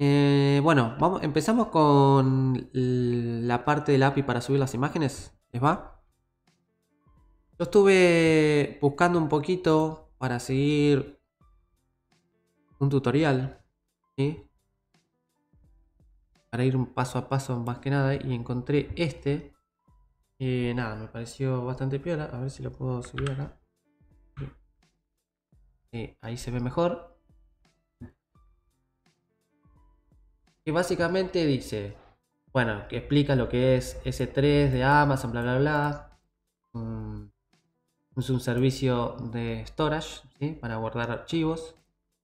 Bueno, empezamos con la parte de la API para subir las imágenes. ¿Les va? Yo estuve buscando un poquito para seguir un tutorial, ¿sí? Para ir un paso a paso más que nada, y encontré este. Nada, me pareció bastante piola. A ver si lo puedo subir acá. Ahí se ve mejor. Que básicamente dice, bueno, que explica lo que es S3 de Amazon, bla bla bla. Es un servicio de storage, ¿sí? Para guardar archivos.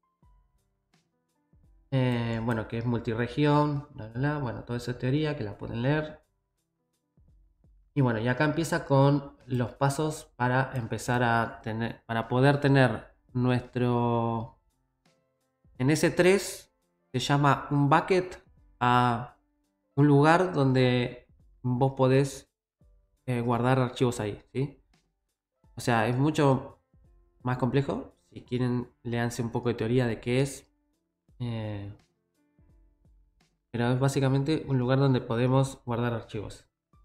Bueno, que es multiregión, bla bla bla. Bueno, toda esa teoría que la pueden leer. Y bueno, y acá empieza con los pasos para empezar a tener, para poder tener nuestro, en S3 se llama un bucket, a un lugar donde vos podés guardar archivos ahí, ¿sí? O sea, es mucho más complejo. Si quieren, léanse un poco de teoría de qué es. Eh, pero es básicamente un lugar donde podemos guardar archivos.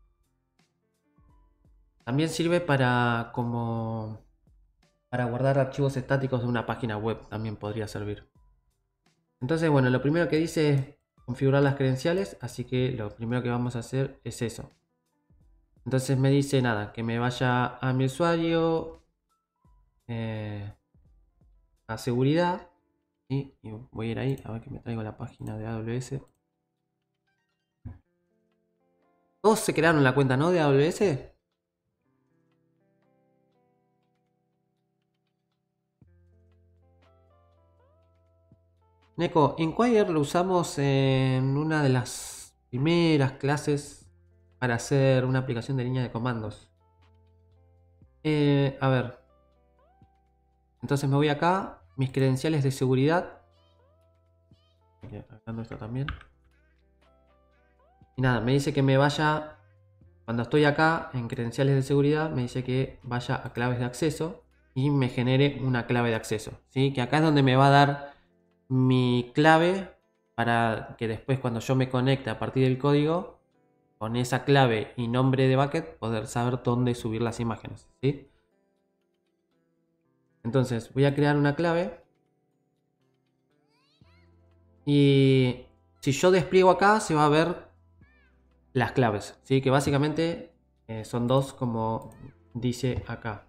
También sirve para para guardar archivos estáticos de una página web. También podría servir. Entonces, bueno, lo primero que dice es configurar las credenciales. Así que lo primero que vamos a hacer es eso. Entonces me dice nada, que me vaya a mi usuario, a seguridad. Y voy a ir ahí, a ver que me traigo la página de AWS. Todos se crearon la cuenta, ¿no? De AWS. Neko, Inquire lo usamos en una de las primeras clases para hacer una aplicación de línea de comandos. A ver. Entonces me voy acá, mis credenciales de seguridad. Agregando esto también. Y nada, me dice que me vaya, cuando estoy acá en credenciales de seguridad, me dice que vaya a claves de acceso y me genere una clave de acceso, ¿sí? Que acá es donde me va a dar mi clave para que después, cuando yo me conecte a partir del código, con esa clave y nombre de bucket, poder saber dónde subir las imágenes, ¿sí? Entonces voy a crear una clave. Y si yo despliego acá, se va a ver las claves, ¿sí? Que básicamente son dos, como dice acá.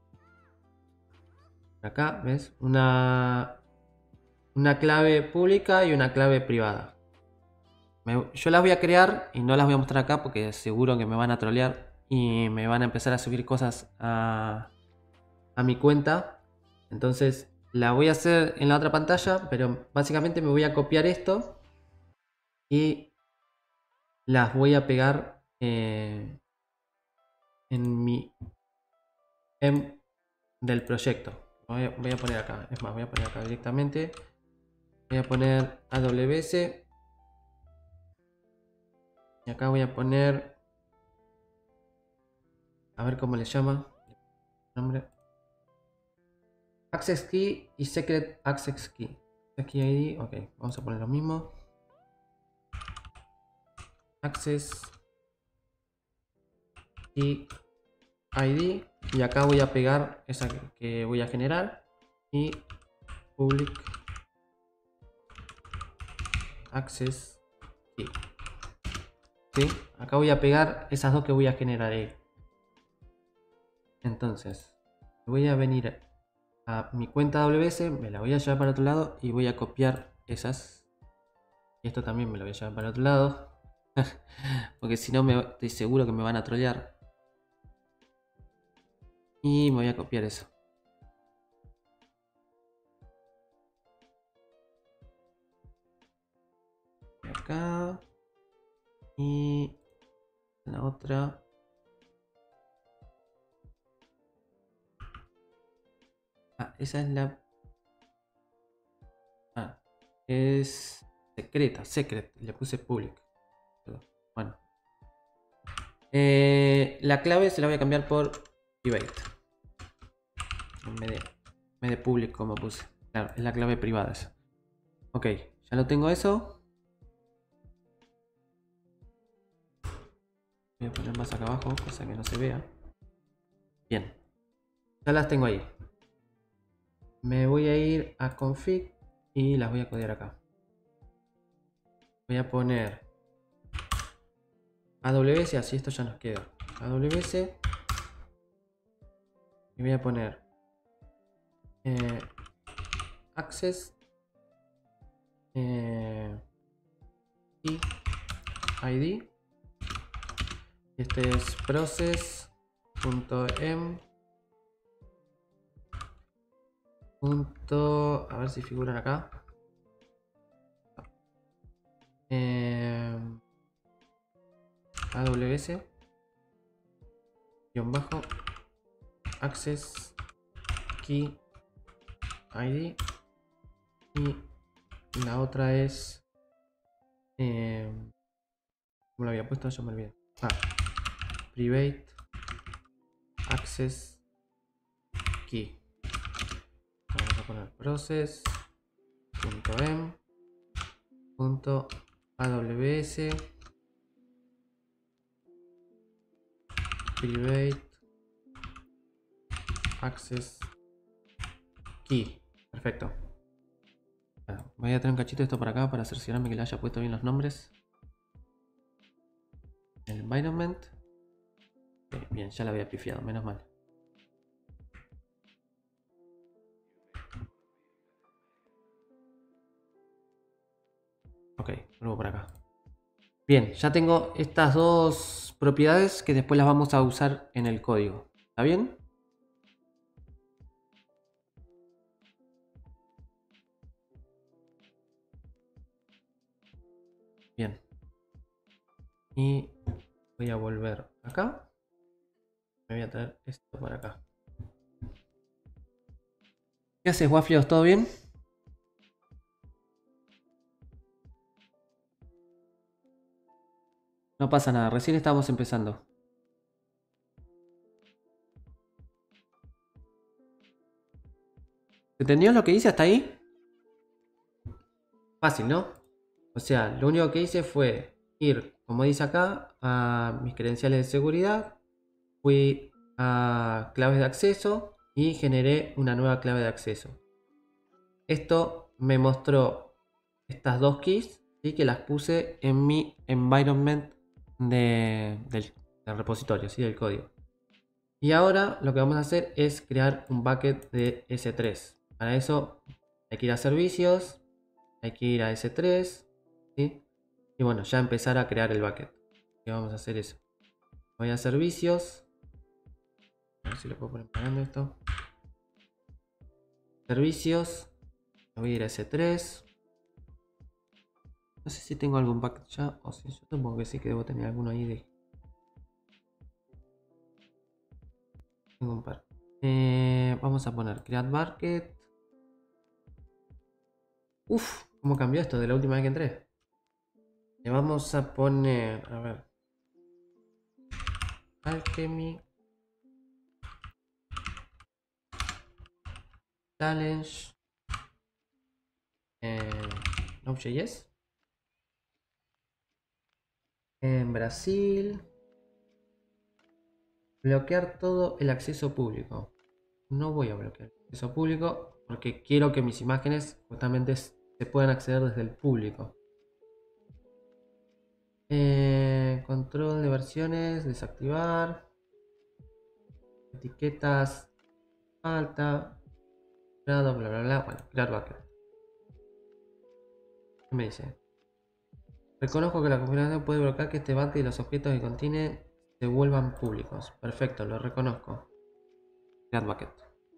Acá, ¿ves? Una clave pública y una clave privada. Yo las voy a crear y no las voy a mostrar acá porque seguro que me van a trolear y me van a empezar a subir cosas a mi cuenta. Entonces la voy a hacer en la otra pantalla, pero básicamente me voy a copiar esto y las voy a pegar en mi del proyecto. Voy a poner acá, es más, voy a poner acá directamente. Voy a poner AWS y acá voy a poner, a ver cómo le llama nombre, Access Key y Secret Access Key. Aquí ID, ok, vamos a poner lo mismo. Access Key ID, y acá voy a pegar esa que voy a generar y public access key. ¿Sí? Acá voy a pegar esas dos que voy a generar ahí. Entonces voy a venir a mi cuenta AWS, me la voy a llevar para otro lado y voy a copiar esas. Y esto también me lo voy a llevar para otro lado. Porque si no, estoy seguro que me van a trollear. Y me voy a copiar eso. Acá. Y la otra. Ah, esa es la... Ah, es secreta, secret. Le puse public. Perdón. Bueno. La clave se la voy a cambiar por private. En vez de public como puse. Claro, es la clave privada esa. Ok, ya lo tengo eso. Voy a poner más acá abajo, cosa que no se vea. Bien. Ya las tengo ahí. Me voy a ir a config y las voy a codear acá. Voy a poner AWS, así esto ya nos queda. AWS. Y voy a poner access key ID. Y este es process.m. A ver si figuran acá. AWS _ access key ID. Y la otra es ¿cómo lo había puesto? Yo me olvidé. Private access key. Vamos a poner process.m.aws private access key. Perfecto. Voy a tener un cachito de esto para acá para cerciorarme que le haya puesto bien los nombres. El environment. Bien, ya la había pifiado, menos mal. Ok, vuelvo por acá. Bien, ya tengo estas dos propiedades que después las vamos a usar en el código. ¿Está bien? Bien. Y voy a volver acá. Me voy a traer esto para acá. ¿Qué haces, Wafflios? ¿Todo bien? No pasa nada, recién estamos empezando. ¿Se entendió lo que hice hasta ahí? Fácil, ¿no? O sea, lo único que hice fue ir, como dice acá, a mis credenciales de seguridad. Fui a claves de acceso y generé una nueva clave de acceso. Esto me mostró estas dos keys, ¿sí? Que las puse en mi environment del repositorio, ¿sí? Del código. Y ahora lo que vamos a hacer es crear un bucket de S3. Para eso hay que ir a servicios, hay que ir a S3, ¿sí? Y bueno, ya empezar a crear el bucket. Y vamos a hacer eso. Voy a servicios. A ver si lo puedo poner pagando esto. Servicios. Voy a ir a S3. No sé si tengo algún bucket ya. O si yo supongo que sí, que debo tener alguno ahí de. Tengo un par. Vamos a poner create bucket. Uf, ¿cómo cambió esto de la última vez que entré? Le vamos a poner, a ver, Alchemy Challenge Node.js en Brasil. Bloquear todo el acceso público. No voy a bloquear el acceso público porque quiero que mis imágenes justamente se puedan acceder desde el público. Control de versiones, desactivar. Etiquetas, falta. Bla bla bla bla. Bueno, crear bucket. ¿Qué me dice? Reconozco que la configuración puede bloquear que este bucket y los objetos que contiene se vuelvan públicos. Perfecto, lo reconozco. Create bucket.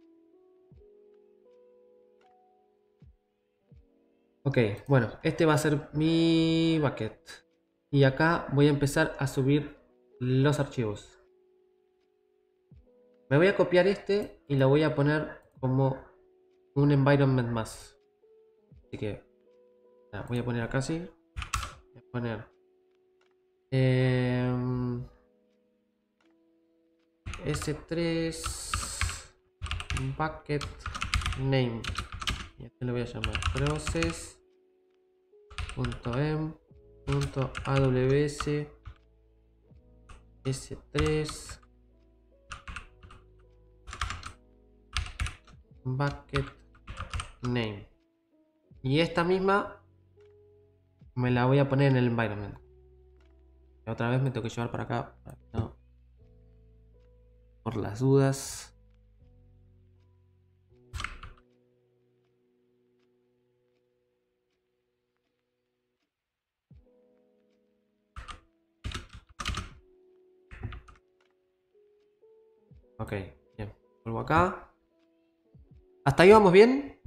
Ok, bueno, este va a ser mi bucket. Y acá voy a empezar a subir los archivos. Me voy a copiar este y lo voy a poner como un environment más. Así que voy a poner acá así. Voy a poner S3 bucket name. Y este lo voy a llamar process.m.aws S3 bucket name. Y esta misma me la voy a poner en el environment. Y otra vez me tengo que llevar para acá. No. Por las dudas. Ok, bien. Vuelvo acá. ¿Hasta ahí vamos bien?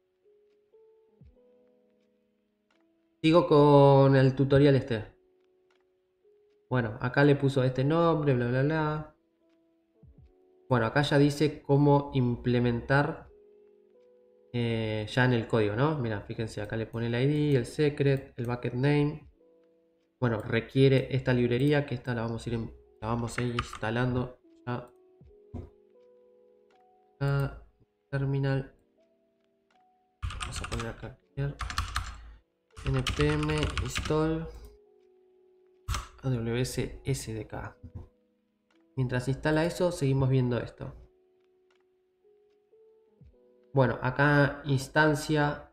Sigo con el tutorial este. Bueno, acá le puso este nombre, bla, bla, bla. Bueno, acá ya dice cómo implementar ya en el código, ¿no? Mira, fíjense, acá le pone el ID, el secret, el bucket name. Bueno, requiere esta librería, que esta la vamos a ir instalando ya. Acá, terminal. Vamos a poner acá npm install aws sdk. Mientras instala eso, seguimos viendo esto. Bueno, acá instancia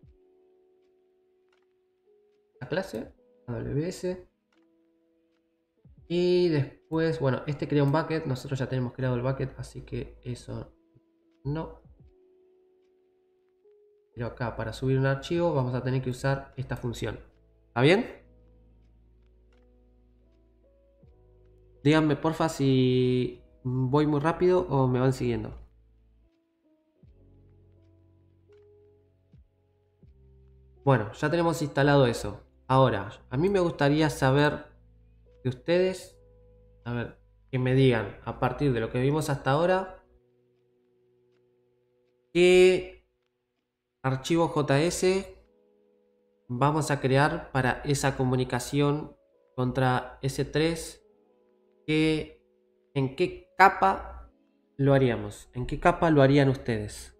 la clase AWS. Y después, bueno, este crea un bucket. Nosotros ya tenemos creado el bucket, así que eso no. Pero acá para subir un archivo vamos a tener que usar esta función. ¿Está bien? Díganme porfa si voy muy rápido o me van siguiendo. Bueno, ya tenemos instalado eso. Ahora, a mí me gustaría saber de ustedes, a ver, que me digan a partir de lo que vimos hasta ahora, qué archivo JS vamos a crear para esa comunicación contra S3, en qué capa lo haríamos, en qué capa lo harían ustedes.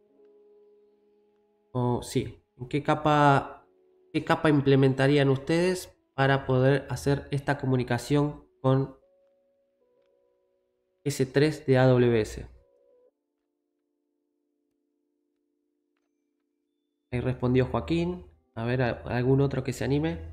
O sí, en qué capa implementarían ustedes para poder hacer esta comunicación con S3 de AWS. Ahí respondió Joaquín. A ver, algún otro que se anime.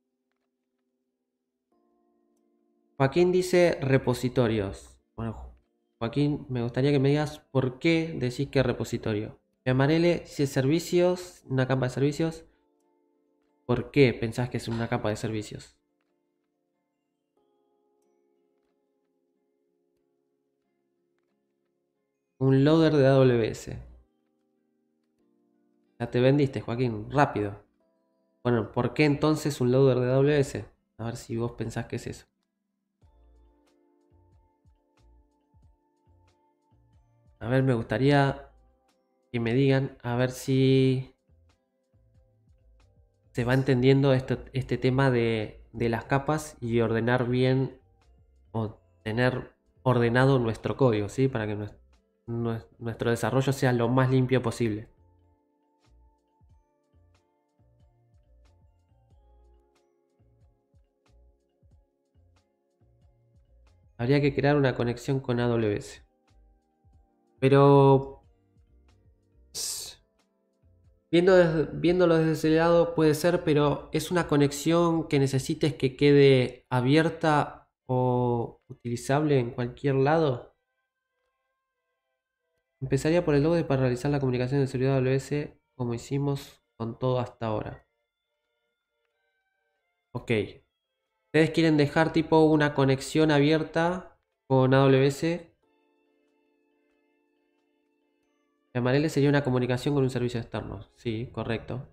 Joaquín dice repositorios. Bueno, Joaquín, me gustaría que me digas por qué decís que repositorio. Llamarele si es servicios, una capa de servicios. ¿Por qué pensás que es una capa de servicios? Un loader de AWS. Ya te vendiste, Joaquín, rápido. Bueno, ¿por qué entonces un loader de AWS? A ver si vos pensás que es eso. A ver, me gustaría que me digan, a ver si se va entendiendo este tema de las capas y ordenar bien o tener ordenado nuestro código, ¿sí? Para que nuestro desarrollo sea lo más limpio posible. Habría que crear una conexión con AWS. Pero viéndolo desde ese lado puede ser, pero es una conexión que necesites que quede abierta o utilizable en cualquier lado. Empezaría por el loader para realizar la comunicación del servidor AWS como hicimos con todo hasta ahora. Ok. ¿Ustedes quieren dejar tipo una conexión abierta con AWS? Llamarle sería una comunicación con un servicio externo. Sí, correcto.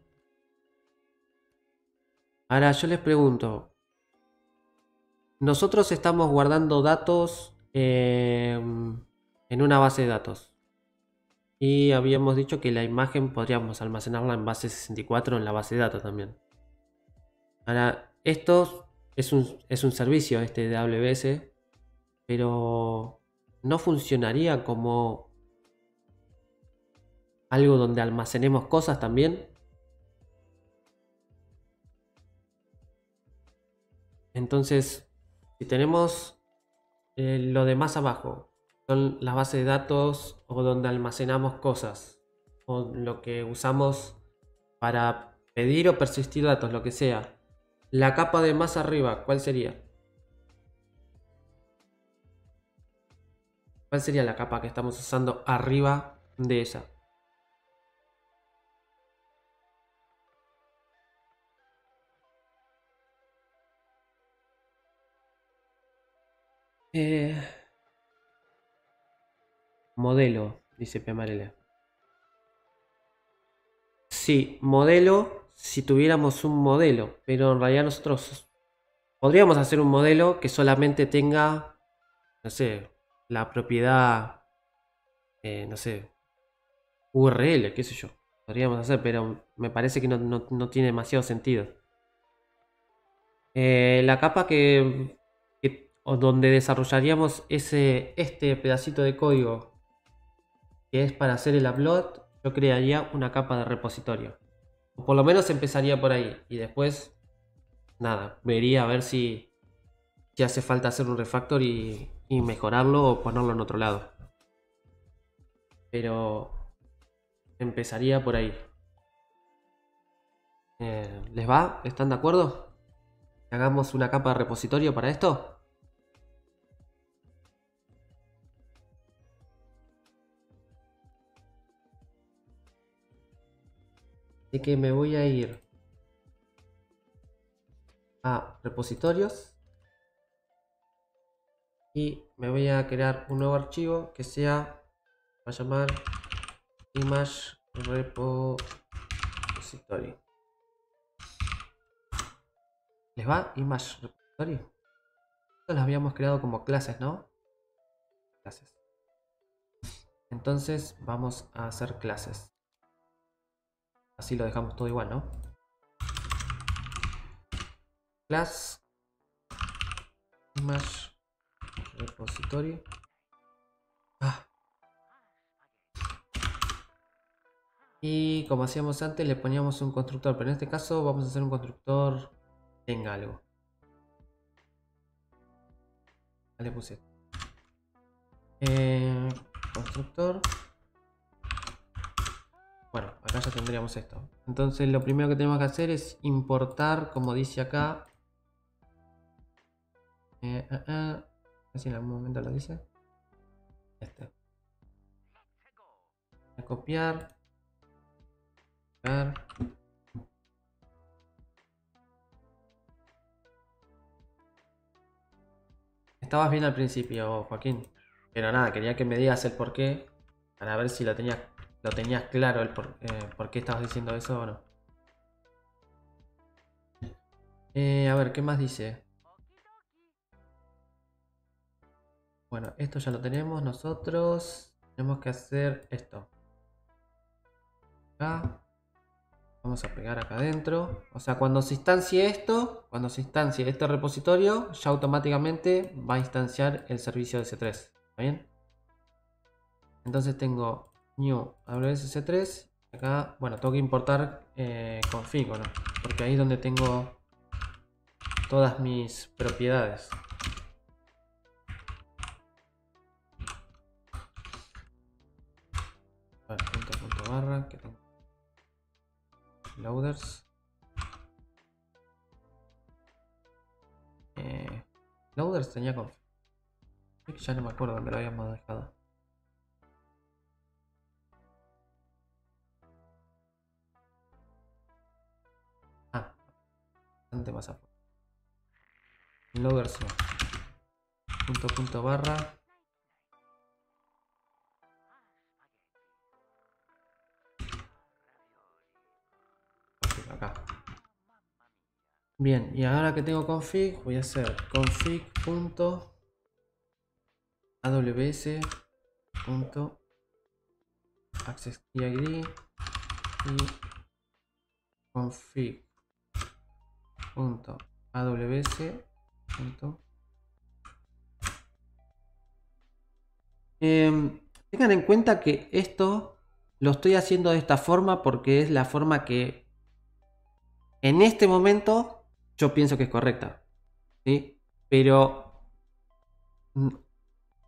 Ahora yo les pregunto. Nosotros estamos guardando datos en una base de datos. Y habíamos dicho que la imagen podríamos almacenarla en base 64 en la base de datos también. Ahora, esto es un servicio este de AWS, pero no funcionaría como algo donde almacenemos cosas también. Entonces, si tenemos lo de más abajo son las bases de datos o donde almacenamos cosas o lo que usamos para pedir o persistir datos, lo que sea. La capa de más arriba, ¿cuál sería? ¿Cuál sería la capa que estamos usando arriba de ella? Eh, Modelo, dice Pemarela. Sí, modelo si tuviéramos un modelo, pero en realidad nosotros podríamos hacer un modelo que solamente tenga, no sé, la propiedad, no sé, URL, qué sé yo. Podríamos hacer, pero me parece que no tiene demasiado sentido. La capa o donde desarrollaríamos este pedacito de código que es para hacer el upload, yo crearía una capa de repositorio. O por lo menos empezaría por ahí. Y después, nada, vería a ver si hace falta hacer un refactor y mejorarlo o ponerlo en otro lado. Pero empezaría por ahí. ¿Les va? ¿Están de acuerdo? ¿Hagamos una capa de repositorio para esto? Así que me voy a ir a repositorios y me voy a crear un nuevo archivo que sea, va a llamar image repository. ¿Les va? Image repository. Estas las habíamos creado como clases, ¿no? Clases. Entonces vamos a hacer clases. Así lo dejamos todo igual, ¿no? Class image repository. Y como hacíamos antes, le poníamos un constructor, pero en este caso vamos a hacer un constructor tenga algo. Le puse constructor. Bueno, acá ya tendríamos esto. Entonces lo primero que tenemos que hacer es importar, como dice acá. A ver si en algún momento lo dice. Este. Voy a copiar. Pegar. Estabas bien al principio, Joaquín. Pero nada, quería que me digas el porqué. Para ver si lo tenías claro el por qué estabas diciendo eso o no. A ver, ¿qué más dice? Bueno, esto ya lo tenemos nosotros. Tenemos que hacer esto. Acá. Vamos a pegar acá adentro. O sea, cuando se instancie esto, cuando se instancie este repositorio, ya automáticamente va a instanciar el servicio de C3. ¿Está bien? Entonces tengo new AWS C3. Acá, bueno, tengo que importar config, ¿no? Porque ahí es donde tengo todas mis propiedades. A ver, punto barra, que tengo loaders. Loaders tenía config. Ya no me acuerdo dónde lo habíamos dejado. Bastante más afuera. Loaders no. Punto barra. Acá. Bien, y ahora que tengo config, voy a hacer config.aws.accessID y config.aws. Tengan en cuenta que esto lo estoy haciendo de esta forma porque es la forma que en este momento yo pienso que es correcta, ¿sí? Pero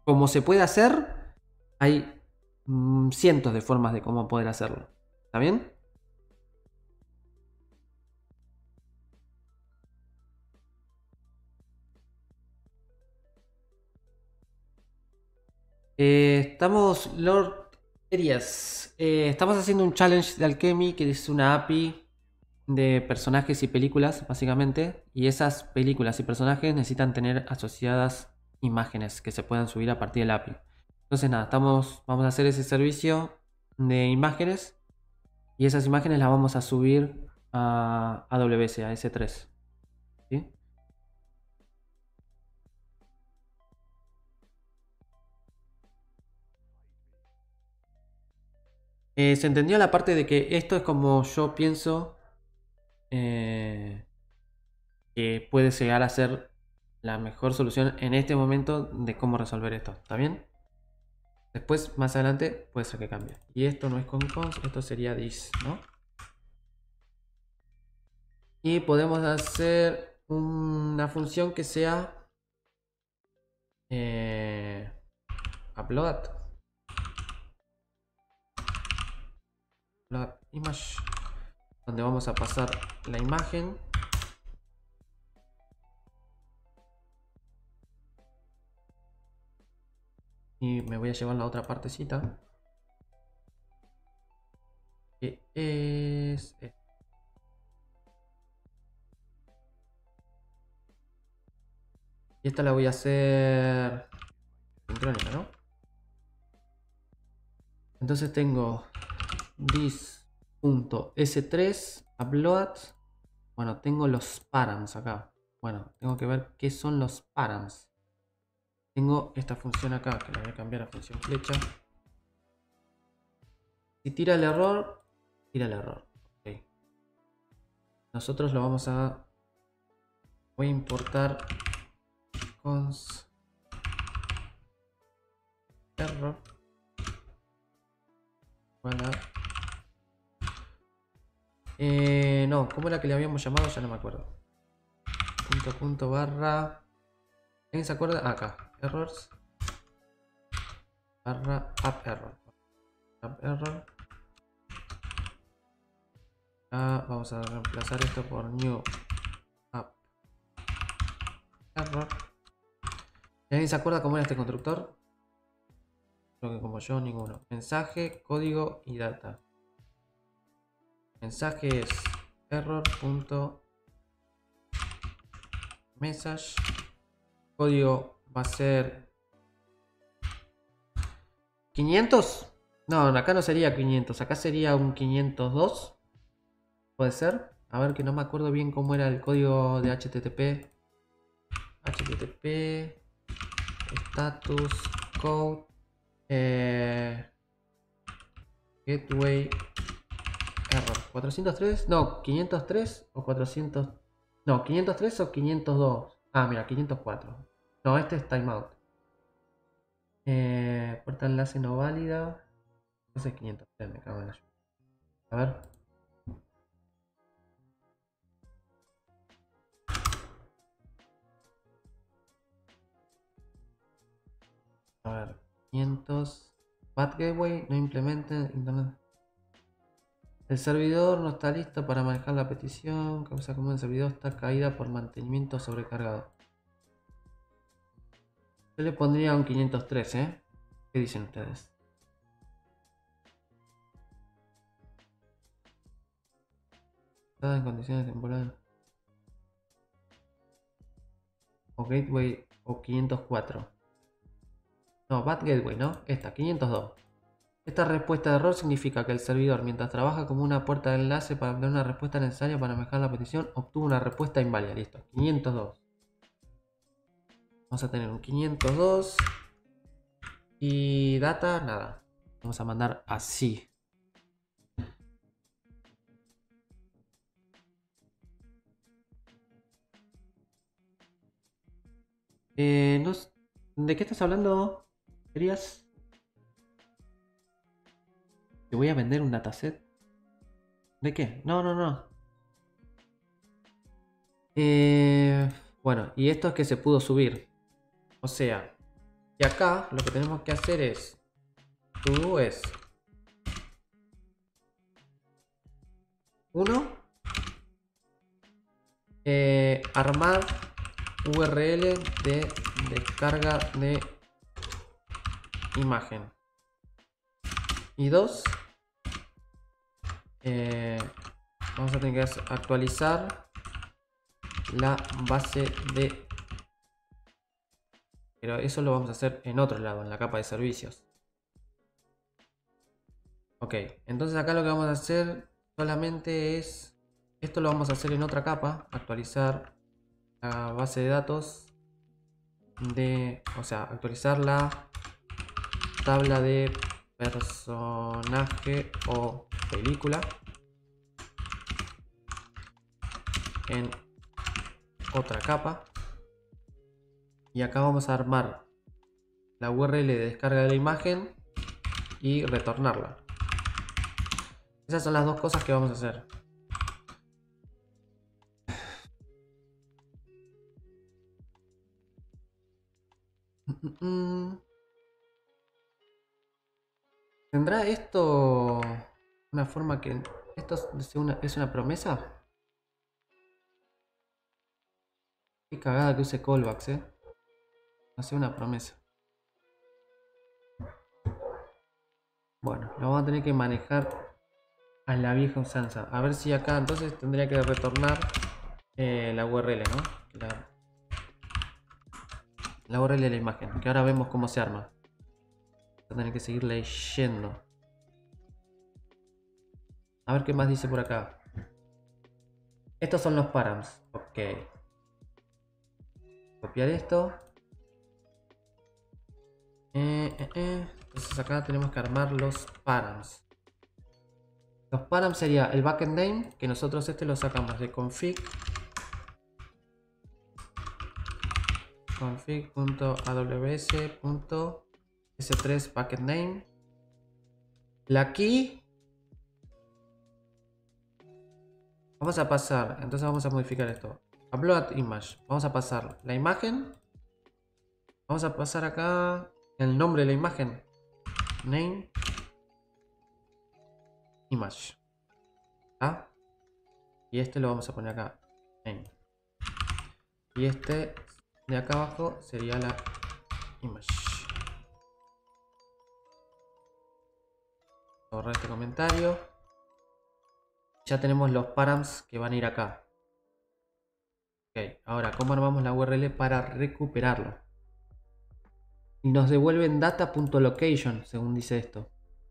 como se puede hacer, hay cientos de formas de cómo poder hacerlo. ¿Está bien? Estamos, Lord Elias, estamos haciendo un challenge de Alchemy, que es una API de personajes y películas, básicamente. Y esas películas y personajes necesitan tener asociadas imágenes que se puedan subir a partir del API. Entonces nada, vamos a hacer ese servicio de imágenes. Y esas imágenes las vamos a subir a AWS, a S3. ¿Sí? Se entendió la parte de que esto es como yo pienso que puede llegar a ser la mejor solución en este momento de cómo resolver esto. ¿Está bien? Después, más adelante, puede ser que cambie. Y esto no es con cons, esto sería this, ¿no? Y podemos hacer una función que sea upload image, donde vamos a pasar la imagen. Y me voy a llevar la otra partecita, que es esta. Y esta la voy a hacer sincrónica, ¿no? Entonces tengo this.s3 upload. Bueno, tengo los params acá. Bueno, tengo que ver qué son los params. Tengo esta función acá, que la voy a cambiar a función flecha. Si tira el error, tira el error. Okay. Nosotros lo vamos a... Voy a importar cons error. Voilà. No, ¿cómo era que le habíamos llamado? Ya no me acuerdo. Punto barra. ¿Alguien se acuerda? Acá. Errors. Barra up error. Up error. Acá vamos a reemplazar esto por new up error. ¿Alguien se acuerda cómo era este constructor? Creo que como yo, ninguno. Mensaje, código y data. Mensaje es error.message. Código va a ser 500. No, acá no sería 500. Acá sería un 502. ¿Puede ser? A ver, que no me acuerdo bien cómo era el código de HTTP. HTTP status code gateway error 403. No, 503 o 400. No, 503 o 502. Ah, mira, 504. No, este es timeout. Puerta enlace no válida. Ese es 503, me cago en la... A ver. A ver. 500. Bad Gateway no implementa internet. El servidor no está listo para manejar la petición. Causa común el servidor está caída por mantenimiento sobrecargado. Yo le pondría un 503, ¿eh? ¿Qué dicen ustedes? Está en condiciones temporales. O Gateway o 504. No, Bad Gateway, ¿no? Esta, 502. Esta respuesta de error significa que el servidor, mientras trabaja como una puerta de enlace para obtener una respuesta necesaria para manejar la petición, obtuvo una respuesta inválida. Listo, 502. Vamos a tener un 502. Y data, nada. Vamos a mandar así. No, ¿de qué estás hablando? ¿Querías? ¿Te voy a vender un dataset? ¿De qué? No, no, no. Bueno, y esto es que se pudo subir. O sea, Y acá lo que tenemos que hacer es to es 1 armar URL de descarga de imagen. Y 2 vamos a tener que actualizar la base de... Pero eso lo vamos a hacer en otro lado, en la capa de servicios. Ok, entonces acá lo que vamos a hacer solamente es... Esto lo vamos a hacer en otra capa, actualizar la base de datos de... O sea, actualizar la tabla de personaje o película en otra capa. Y acá vamos a armar la URL de descarga de la imagen y retornarla. Esas son las dos cosas que vamos a hacer. ¿Tendrá esto una forma que... ¿Esto es una promesa? Qué cagada que use callbacks, hace una promesa. Bueno, lo vamos a tener que manejar a la vieja usanza. A ver si acá entonces tendría que retornar la URL, ¿no? La URL de la imagen, que ahora vemos cómo se arma. Voy a tener que seguir leyendo. A ver qué más dice por acá. Estos son los params. Ok. Copiar esto. Entonces acá tenemos que armar los params. Los params sería el backend name, que nosotros lo sacamos de config.aws.s3 backend name. La key vamos a pasar, entonces vamos a modificar esto. Upload image. Vamos a pasar la imagen. Vamos a pasar acá el nombre de la imagen. Name. Image. ¿Ah? Y este lo vamos a poner acá. Name. Y este de acá abajo sería la image. Borrar este comentario. Ya tenemos los params que van a ir acá. Ok, ahora, ¿cómo armamos la URL para recuperarlo? Y nos devuelven data.location, según dice esto.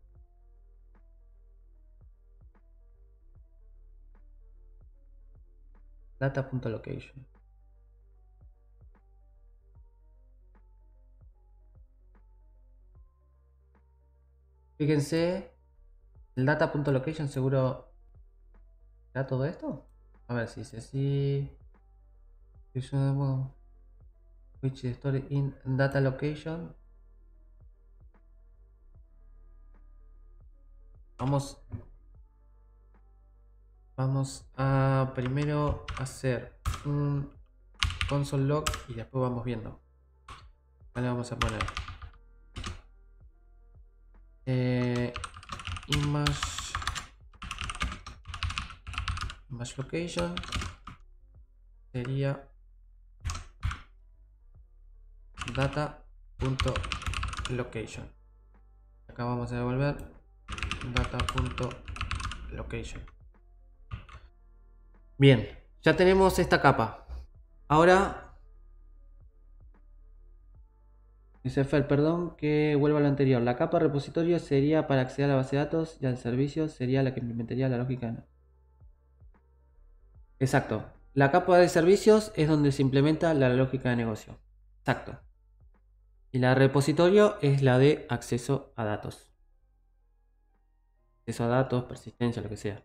Data.location. Fíjense, el data.location seguro da todo esto. A ver si dice sí. Which story in data location. Vamos a primero hacer un console log y después vamos viendo. Vale, vamos a poner image location sería data.location. Acá vamos a devolver data.location. Bien, ya tenemos esta capa. Ahora dice Fer, perdón que vuelva a lo anterior. La capa repositorio sería para acceder a la base de datos y al servicio sería la que implementaría la lógica. Exacto. La capa de servicios es donde se implementa la lógica de negocio. Exacto. Y la repositorio es la de acceso a datos. Acceso a datos, persistencia, lo que sea.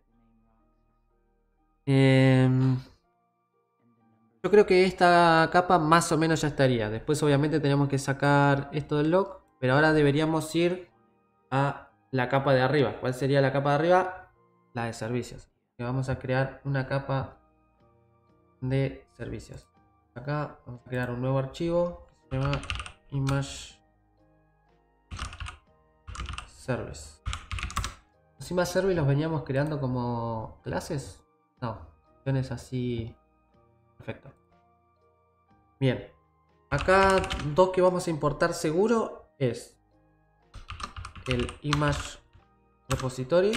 Yo creo que esta capa más o menos ya estaría. Después obviamente tenemos que sacar esto del log. Pero ahora deberíamos ir a la capa de arriba. ¿Cuál sería la capa de arriba? La de servicios. Que vamos a crear una capa de servicios. Acá vamos a crear un nuevo archivo que se llama image service. Encima service los veníamos creando como clases. No, funciones así. Perfecto. Bien. Acá dos que vamos a importar seguro es el image repository.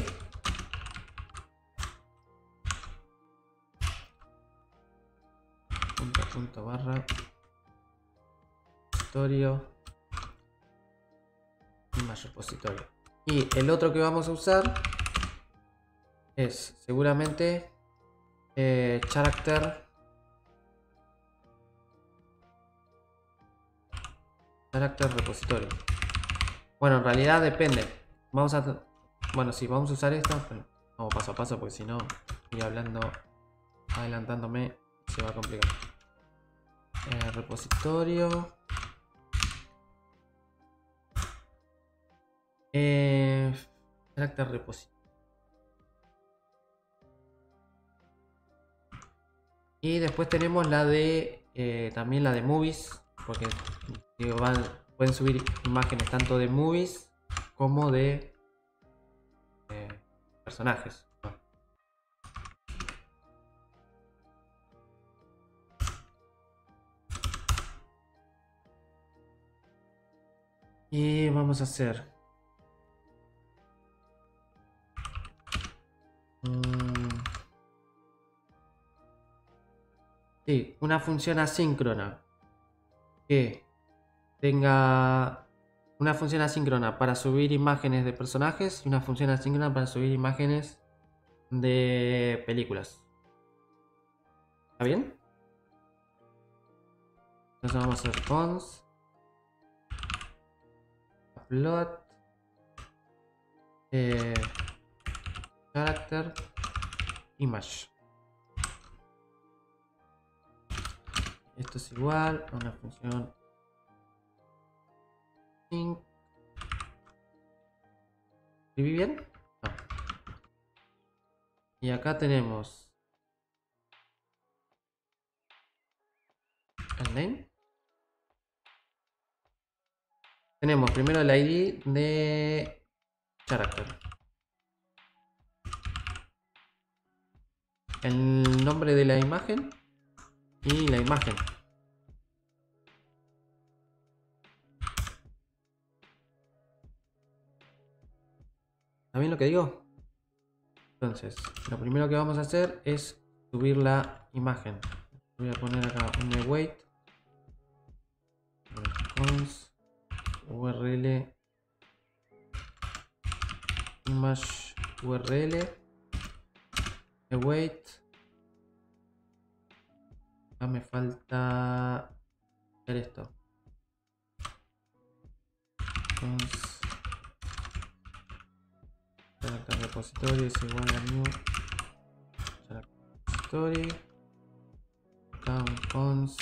Punto barra repositorio image repository. Y el otro que vamos a usar es seguramente character repository. Bueno, en realidad depende. Bueno, sí, vamos a usar esto, pero vamos paso a paso porque si no, ir hablando, adelantándome, se va a complicar. Repositorio. Character repository. Y después tenemos la de también la de movies, porque digo, pueden subir imágenes tanto de movies como de personajes. Y vamos a hacer sí, una función asíncrona que tenga una función asíncrona para subir imágenes de personajes y una función asíncrona para subir imágenes de películas. ¿Está bien? Entonces vamos a hacer cons upload character image. Esto es igual a una función sync. ¿Escribí bien? No. Y acá tenemos el name. Tenemos primero el ID de character. El nombre de la imagen y la imagen. ¿Está bien lo que digo? Entonces, lo primero que vamos a hacer es subir la imagen. Voy a poner acá un await. Cons URL image URL await. Acá me falta hacer esto. Cons character repository es igual a new character repository. Acá un cons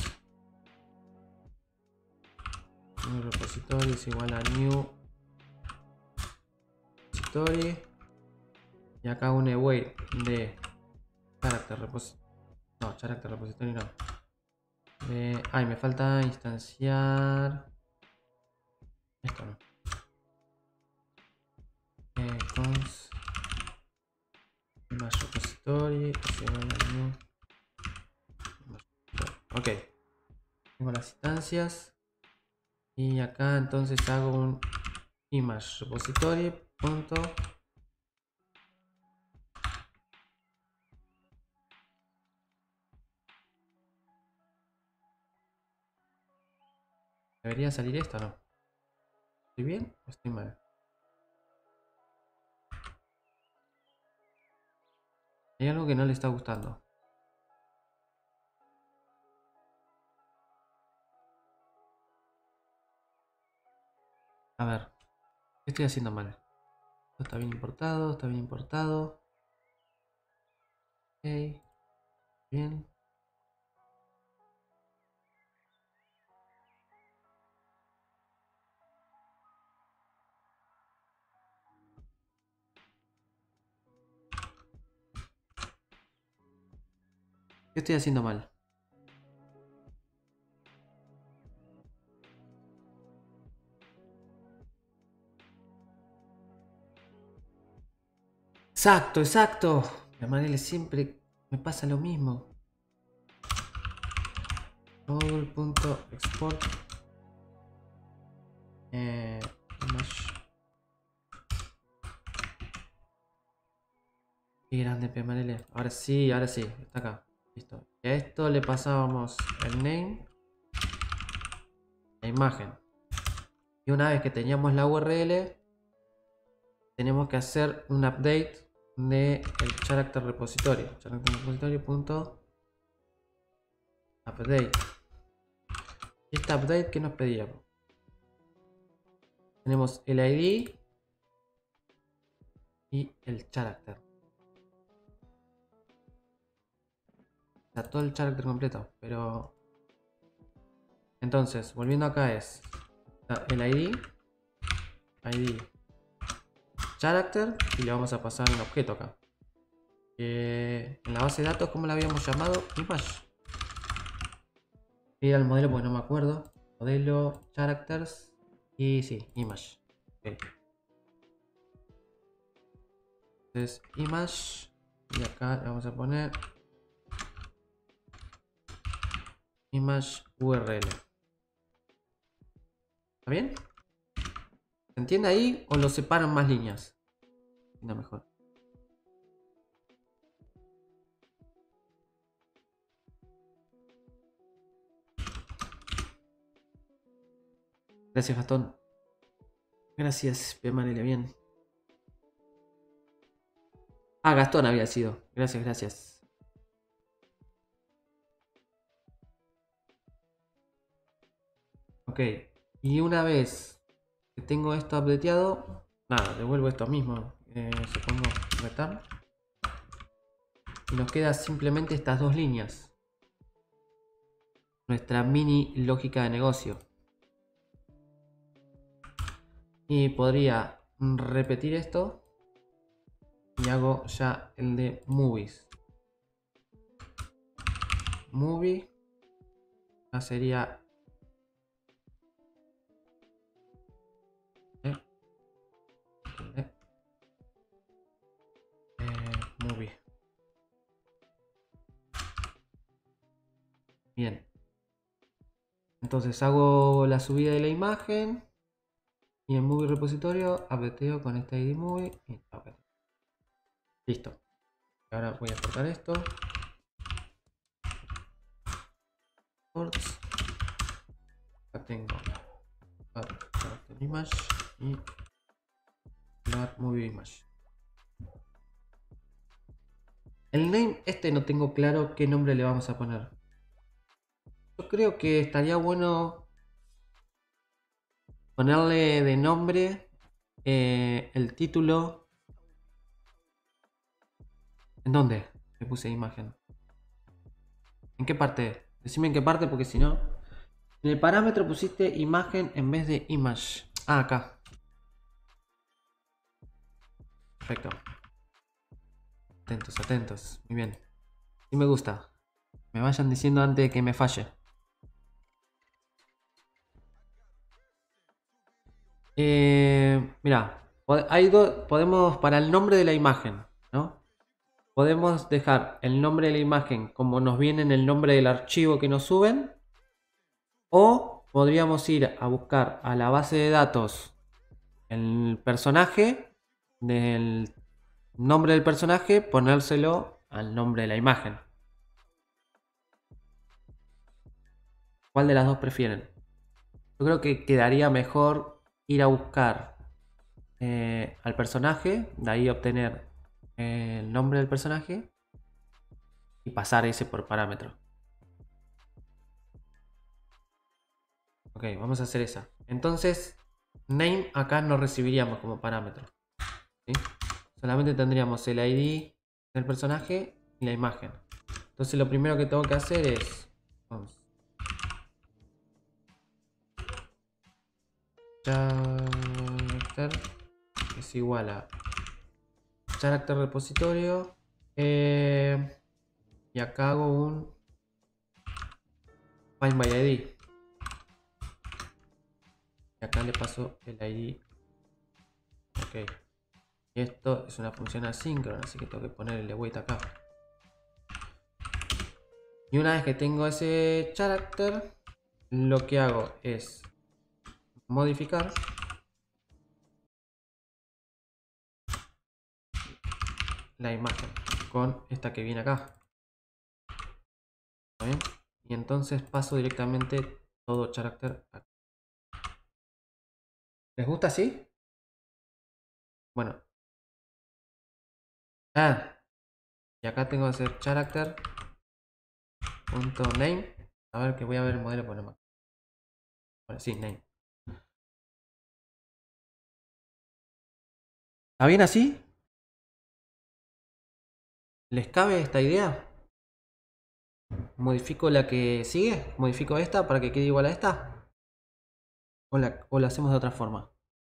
new repository es igual a new repository. Y acá un await de character repository. No, character repository no. Ay, me falta instanciar esto, no. Cons image repository es igual a new. Ok, tengo las instancias y acá entonces hago un image repository punto debería salir esto, ¿no? ¿Estoy bien o estoy mal? Hay algo que no le está gustando. A ver, ¿qué estoy haciendo mal? Esto está bien importado, está bien importado. Ok, bien. ¿Qué estoy haciendo mal? Exacto, exacto. La manera siempre me pasa lo mismo. Module.export image. Qué grande Pmarele. Ahora sí, está acá. Listo. Y a esto le pasábamos el name, la imagen. Y una vez que teníamos la URL, tenemos que hacer un update de el character repository. Character repository.update. Y este update que nos pedíamos. Tenemos el ID y el character. O sea, todo el character completo. Pero entonces, volviendo acá es el ID character y le vamos a pasar un objeto acá. En la base de datos, ¿cómo la habíamos llamado? Image. Era el modelo porque no me acuerdo. Modelo, characters y sí, image. Okay. Entonces, image. Y acá le vamos a poner image URL. ¿Está bien? ¿Se entiende ahí o lo separan más líneas? No, mejor. Gracias, Gastón. Gracias, Pmarele, bien. Ah, Gastón había sido. Gracias, gracias. Ok. Y una vez que tengo esto updateado, nada, devuelvo esto mismo. Supongo return. Y nos queda simplemente estas dos líneas. Nuestra mini lógica de negocio. Y podría repetir esto. Y hago ya el de movies. Movie. Ya sería... movie. Bien. Entonces hago la subida de la imagen. Y en movie repositorio updateo con este ID movie. Y okay. Listo. Ahora voy a cortar esto. Ports. Acá tengo image y movie image. El name este no tengo claro qué nombre le vamos a poner. Yo creo que estaría bueno ponerle de nombre el título. ¿En dónde le puse imagen? ¿En qué parte? Decime en qué parte porque si no... En el parámetro pusiste imagen en vez de image. Ah, acá. Perfecto. Atentos, atentos. Muy bien. Sí me gusta. Me vayan diciendo antes de que me falle. Mira, podemos para el nombre de la imagen, ¿no? Podemos dejar el nombre de la imagen como nos viene en el nombre del archivo que nos suben. O podríamos ir a buscar a la base de datos el personaje, del nombre del personaje, ponérselo al nombre de la imagen. ¿Cuál de las dos prefieren? Yo creo que quedaría mejor ir a buscar al personaje, de ahí obtener el nombre del personaje y pasar ese por parámetro. Ok, vamos a hacer esa. Entonces, name acá no recibiríamos como parámetro. ¿Sí? Solamente tendríamos el ID del personaje y la imagen. Entonces lo primero que tengo que hacer es... character es igual a character repositorio y acá hago un find by ID y acá le paso el ID. Ok, Y esto es una función asíncrona, así que tengo que ponerle wait acá. Y una vez que tengo ese character, lo que hago es modificar la imagen con esta que viene acá. ¿Está bien? Y entonces paso directamente todo character acá. ¿Les gusta así? Bueno. Y acá tengo que hacer character.name. A ver, que voy a ver el modelo por más. Bueno, sí, name. ¿Está bien así? ¿Les cabe esta idea? ¿Modifico la que sigue? ¿Modifico esta para que quede igual a esta? ¿O la hacemos de otra forma?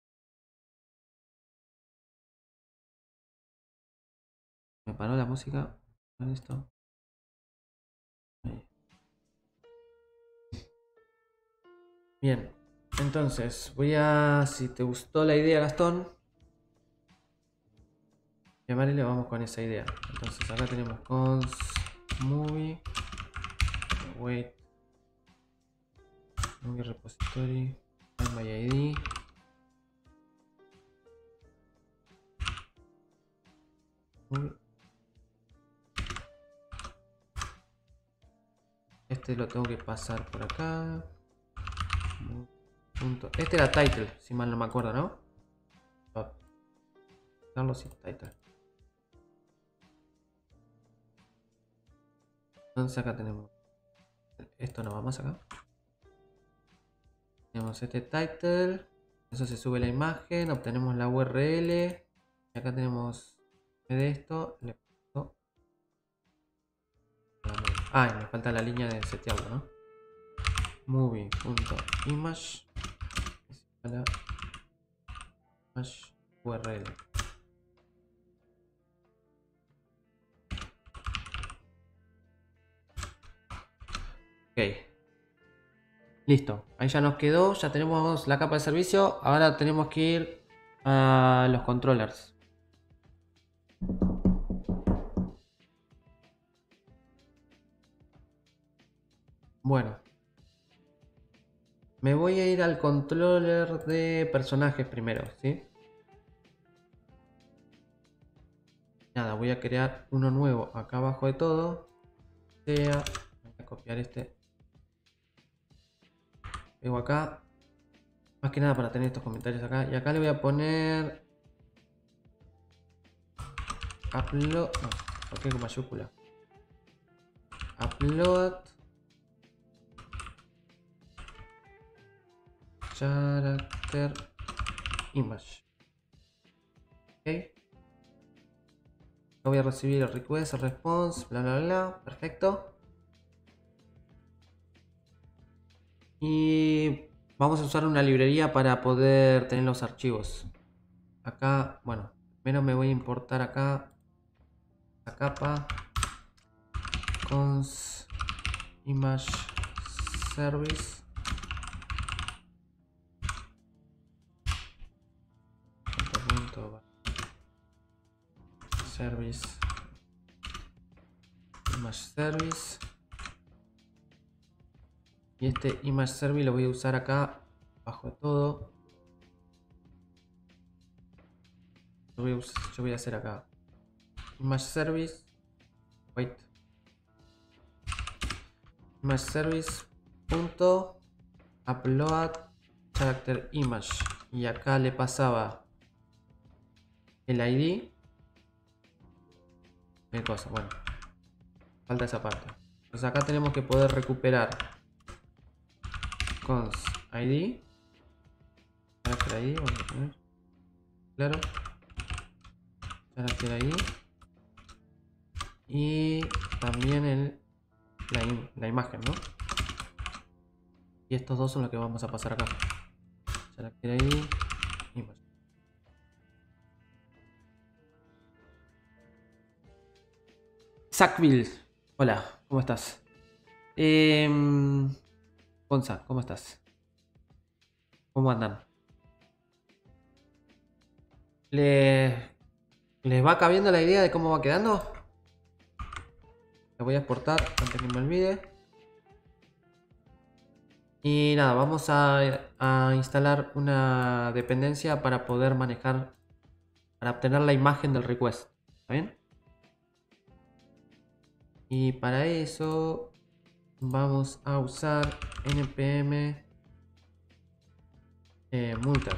Me paró la música. Listo. Ahí. Bien. Entonces, si te gustó la idea, Gastón, llamarle, vamos con esa idea. Entonces acá tenemos cons movie wait movie repository find my id. Este lo tengo que pasar por acá. Este era title, si mal no me acuerdo, ¿no? Carlos y title. Entonces acá tenemos esto nada más acá. Tenemos este title. Eso se sube la imagen. Obtenemos la URL. Y acá tenemos de esto. Le paso. Y me falta la línea de setearlo, ¿no? Movie.image image URL. Ok. Listo. Ahí ya nos quedó. Ya tenemos la capa de servicio. Ahora tenemos que ir a los controllers. Bueno. Me voy a ir al controller de personajes primero, ¿sí? Nada, voy a crear uno nuevo acá abajo de todo. Voy a copiar este. Pego acá. Más que nada para tener estos comentarios acá. Y acá le voy a poner... Upload... No, ¿por qué con mayúscula? Upload... Character... Image. Ok. Voy a recibir el request, el response, bla bla bla. Perfecto. Y vamos a usar una librería para poder tener los archivos. Acá, bueno, primero me voy a importar acá la capa cons image service service image service. Y este image service lo voy a usar acá bajo de todo. Yo voy a hacer acá image service wait image service punto upload character image, y acá le pasaba el ID. ¿Qué cosa? Bueno, falta esa parte. Entonces acá tenemos que poder recuperar cons ID, character ID, vamos a poner, claro, character ID, y también la imagen, ¿no? Y estos dos son los que vamos a pasar acá. Character ID, image. Sackville, hola, ¿cómo estás? Gonza, ¿cómo estás? ¿Cómo andan? ¿Les va cabiendo la idea de cómo va quedando? Lo voy a exportar antes que me olvide. Y nada, vamos a instalar una dependencia para poder manejar, para obtener la imagen del request. ¿Está bien? Y para eso vamos a usar npm multer.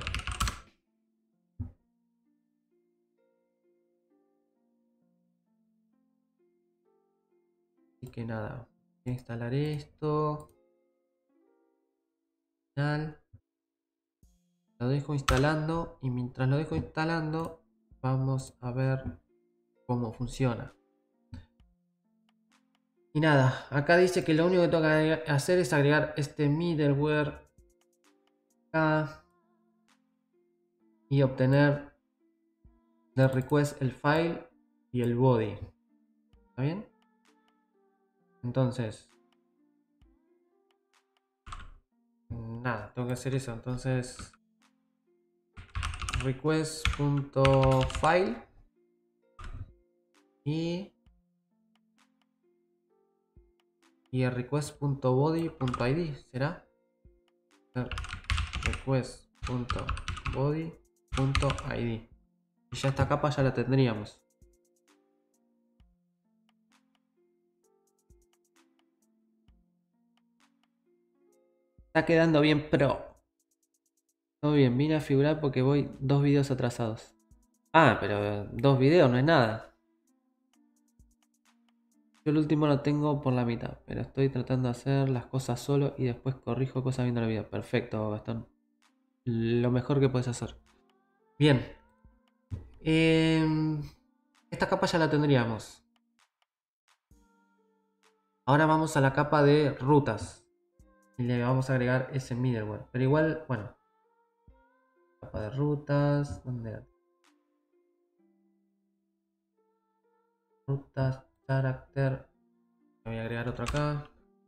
Así que nada, voy a instalar esto. Lo dejo instalando y mientras lo dejo instalando vamos a ver cómo funciona. Y nada, acá dice que lo único que tengo que hacer es agregar este middleware acá y obtener del request el file y el body. ¿Está bien? Entonces, nada, tengo que hacer eso. Entonces, request.file y el request.body.id será request.body.id y ya esta capa ya la tendríamos. Está quedando bien pro. Todo bien, vine a figurar porque voy 2 videos atrasados. Ah, pero 2 videos no es nada. Yo el último lo tengo por la mitad, pero estoy tratando de hacer las cosas solo y después corrijo cosas viendo el video. Perfecto, Gastón. Lo mejor que puedes hacer. Bien. Esta capa ya la tendríamos. Ahora vamos a la capa de rutas. Y le vamos a agregar ese middleware. Pero igual, bueno. Capa de rutas. ¿Dónde era? Rutas, carácter. Voy a agregar otro acá.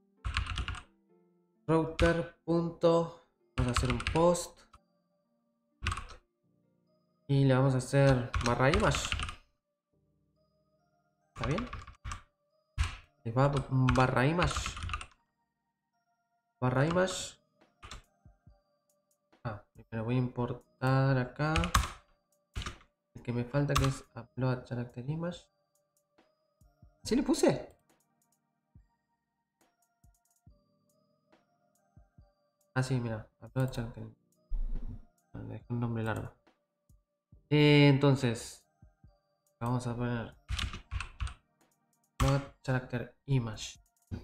Router. Vamos a hacer un post. Y le vamos a hacer barra image. ¿Está bien? Les va barra image. Barra image. Primero voy a importar acá. El que me falta que es upload character image. ¿Sí le puse? Ah, sí, mira. Upload character image. Le dejé un nombre largo. Entonces, vamos a poner upload character image.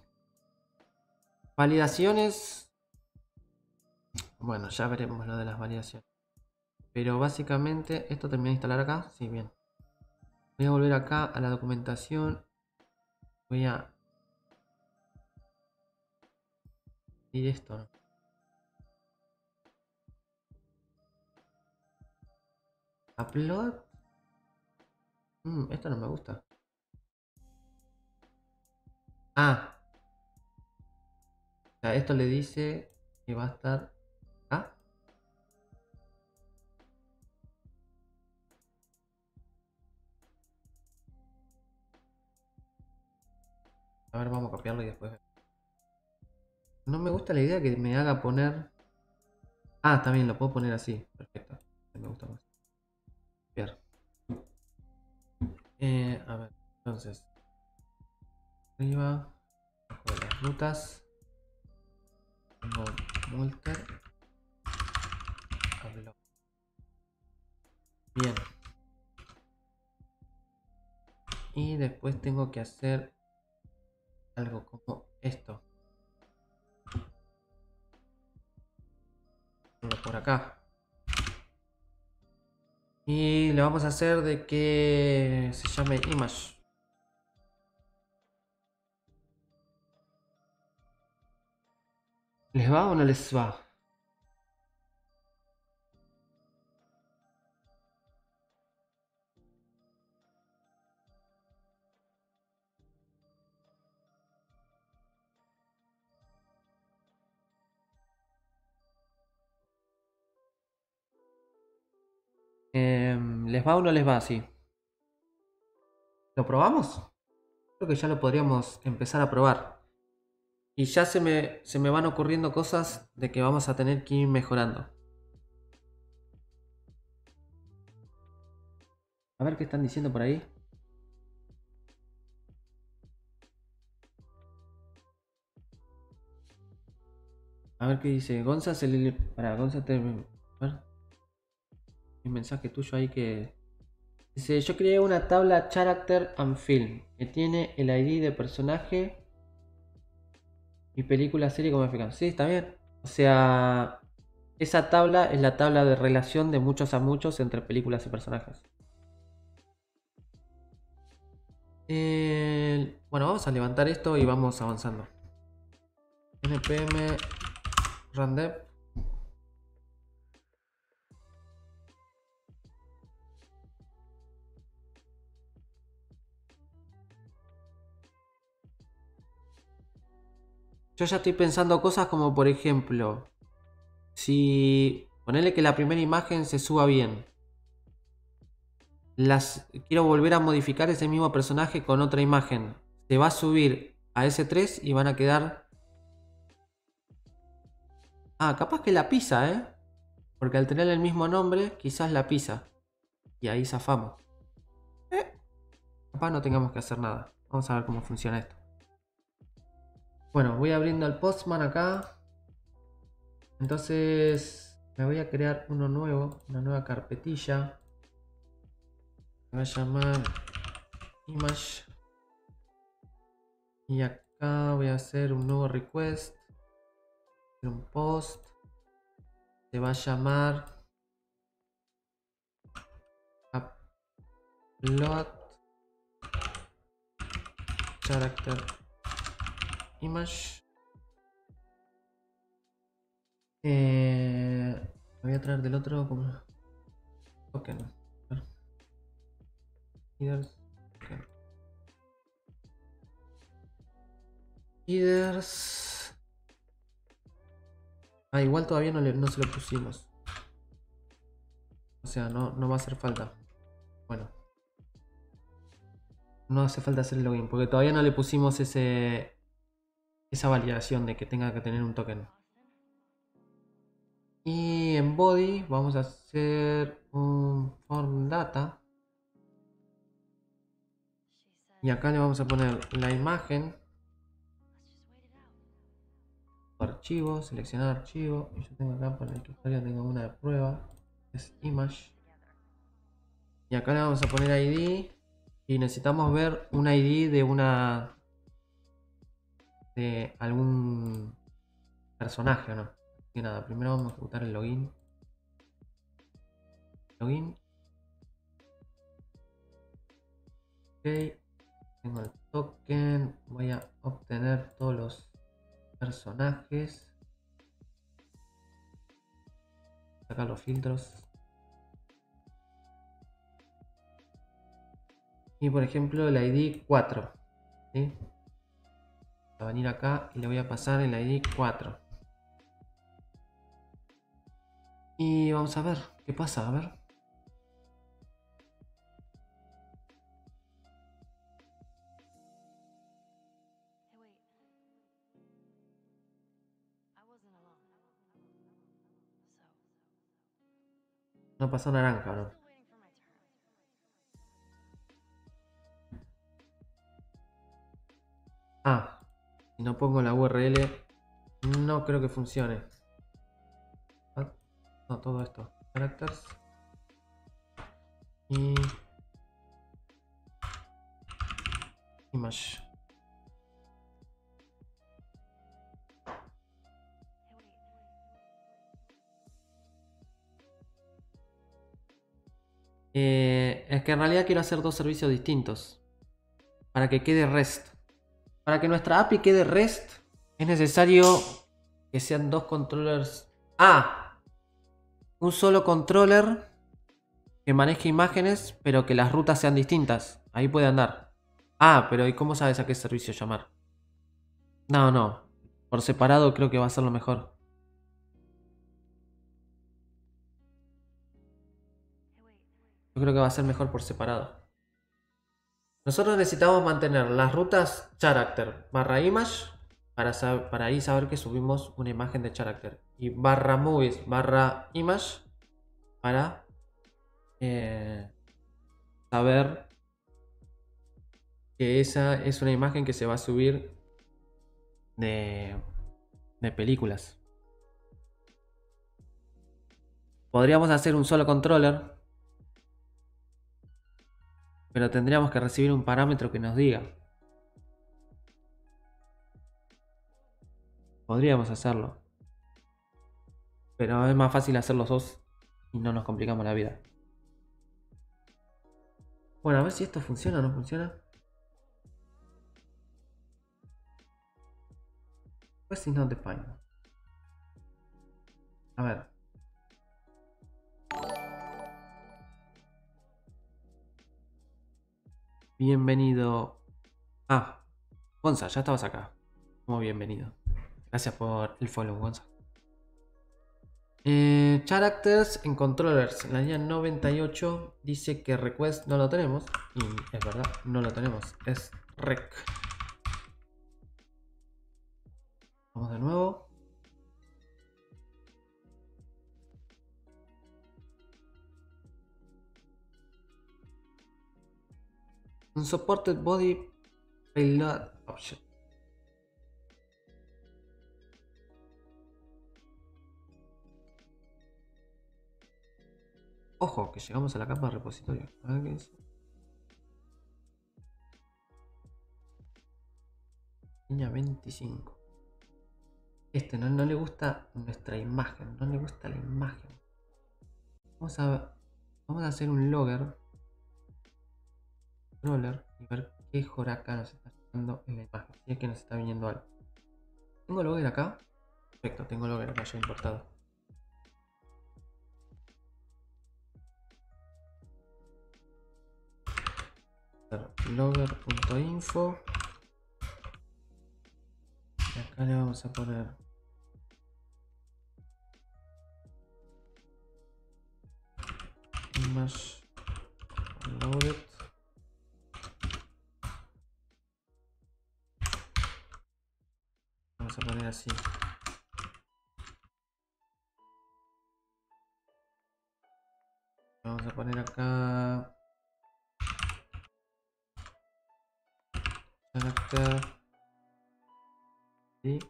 Validaciones. Bueno, ya veremos lo de las validaciones. Pero básicamente, ¿esto termina de instalar acá? Sí, bien. Voy a volver acá a la documentación. Voy a ir esto, ¿no? Upload. Esto no me gusta. Ah, o sea, esto le dice que va a estar acá. A ver, vamos a copiarlo y después. No me gusta la idea que me haga poner. Ah, también lo puedo poner así. Perfecto. Me gusta más. Copiar. A ver, entonces. Arriba. Abajo de las rutas. Tengo multer. Upload. Bien. Y después tengo que hacer algo como esto. Por acá. Y le vamos a hacer de que se llame image. ¿Les va o no les va? ¿Les va o no les va? Sí. ¿Lo probamos? Creo que ya lo podríamos empezar a probar. Y ya se me van ocurriendo cosas de que vamos a tener que ir mejorando. A ver qué están diciendo por ahí. A ver qué dice. Gonza se le... Para, Gonza te... A ver. Hay un mensaje tuyo ahí que... Dice, yo creé una tabla Character and Film que tiene el ID de personaje y película, serie como eficaz. Sí, está bien. O sea, esa tabla es la tabla de relación de muchos a muchos entre películas y personajes. Bueno, vamos a levantar esto y vamos avanzando. npm rundev. Yo ya estoy pensando cosas como, por ejemplo, si ponerle que la primera imagen se suba bien, quiero volver a modificar ese mismo personaje con otra imagen. Se va a subir a S3 y van a quedar... Ah, capaz que la pisa, ¿eh? Porque al tener el mismo nombre, quizás la pisa. Y ahí zafamos. Capaz no tengamos que hacer nada. Vamos a ver cómo funciona esto. Bueno, voy abriendo el Postman acá. Entonces me voy a crear uno nuevo, una nueva carpetilla. Me va a llamar Image. Y acá voy a hacer un nuevo request. Un post. Se va a llamar Upload Character Image. Voy a traer del otro como token. Headers. Ah, igual todavía no se lo pusimos. O sea, no va a hacer falta. Bueno. No hace falta hacer el login, porque todavía no le pusimos esa validación de que tenga que tener un token. Y en body vamos a hacer un form data. Y acá le vamos a poner la imagen. Archivo, seleccionar archivo. Y yo tengo acá para el usuario, tengo una de prueba. Es image. Y acá le vamos a poner ID. Y necesitamos ver un ID de algún personaje, ¿o no? Así que nada, primero vamos a ejecutar el login. Login. Ok. Tengo el token. Voy a obtener todos los personajes. Sacar los filtros. Y por ejemplo el ID 4. ¿Sí? Voy a venir acá y le voy a pasar el ID 4. Y vamos a ver qué pasa, a ver. No pasó naranja, ¿no? Ah, si no pongo la URL, no creo que funcione. Ah, no, todo esto. Characters. Y... Image. Es que en realidad quiero hacer dos servicios distintos. Para que quede REST. Para que nuestra API quede REST, es necesario que sean dos controllers. Ah, un solo controller que maneje imágenes, pero que las rutas sean distintas. Ahí puede andar. Ah, pero ¿y cómo sabes a qué servicio llamar? No. Por separado creo que va a ser lo mejor. Yo creo que va a ser mejor por separado. Nosotros necesitamos mantener las rutas character barra image para ahí saber que subimos una imagen de character. Y barra movies barra image para saber que esa es una imagen que se va a subir de películas. Podríamos hacer un solo controller, pero tendríamos que recibir un parámetro que nos diga. Podríamos hacerlo, pero es más fácil hacer los dos y no nos complicamos la vida. Bueno, a ver si esto funciona o no funciona. Pues si no defined. A ver. Bienvenido. Ah, Gonza, ya estabas acá. Muy bienvenido. Gracias por el follow, Gonza. Characters en controllers. En la línea 98 dice que request no lo tenemos. Y es verdad, no lo tenemos. Es rec. Vamos de nuevo. Unsupported body payload option. Ojo, que llegamos a la capa de repositorio. A ver qué dice. Línea 25. No le gusta nuestra imagen. No le gusta la imagen. Vamos a hacer un logger. Controller y ver qué Joraka nos está llegando en la imagen. Si es que nos está viniendo algo. ¿Tengo logger acá? Perfecto, tengo logger acá ya importado. Logger.info. Y acá le vamos a poner image loaded. Vamos a poner así. Vamos a poner acá character y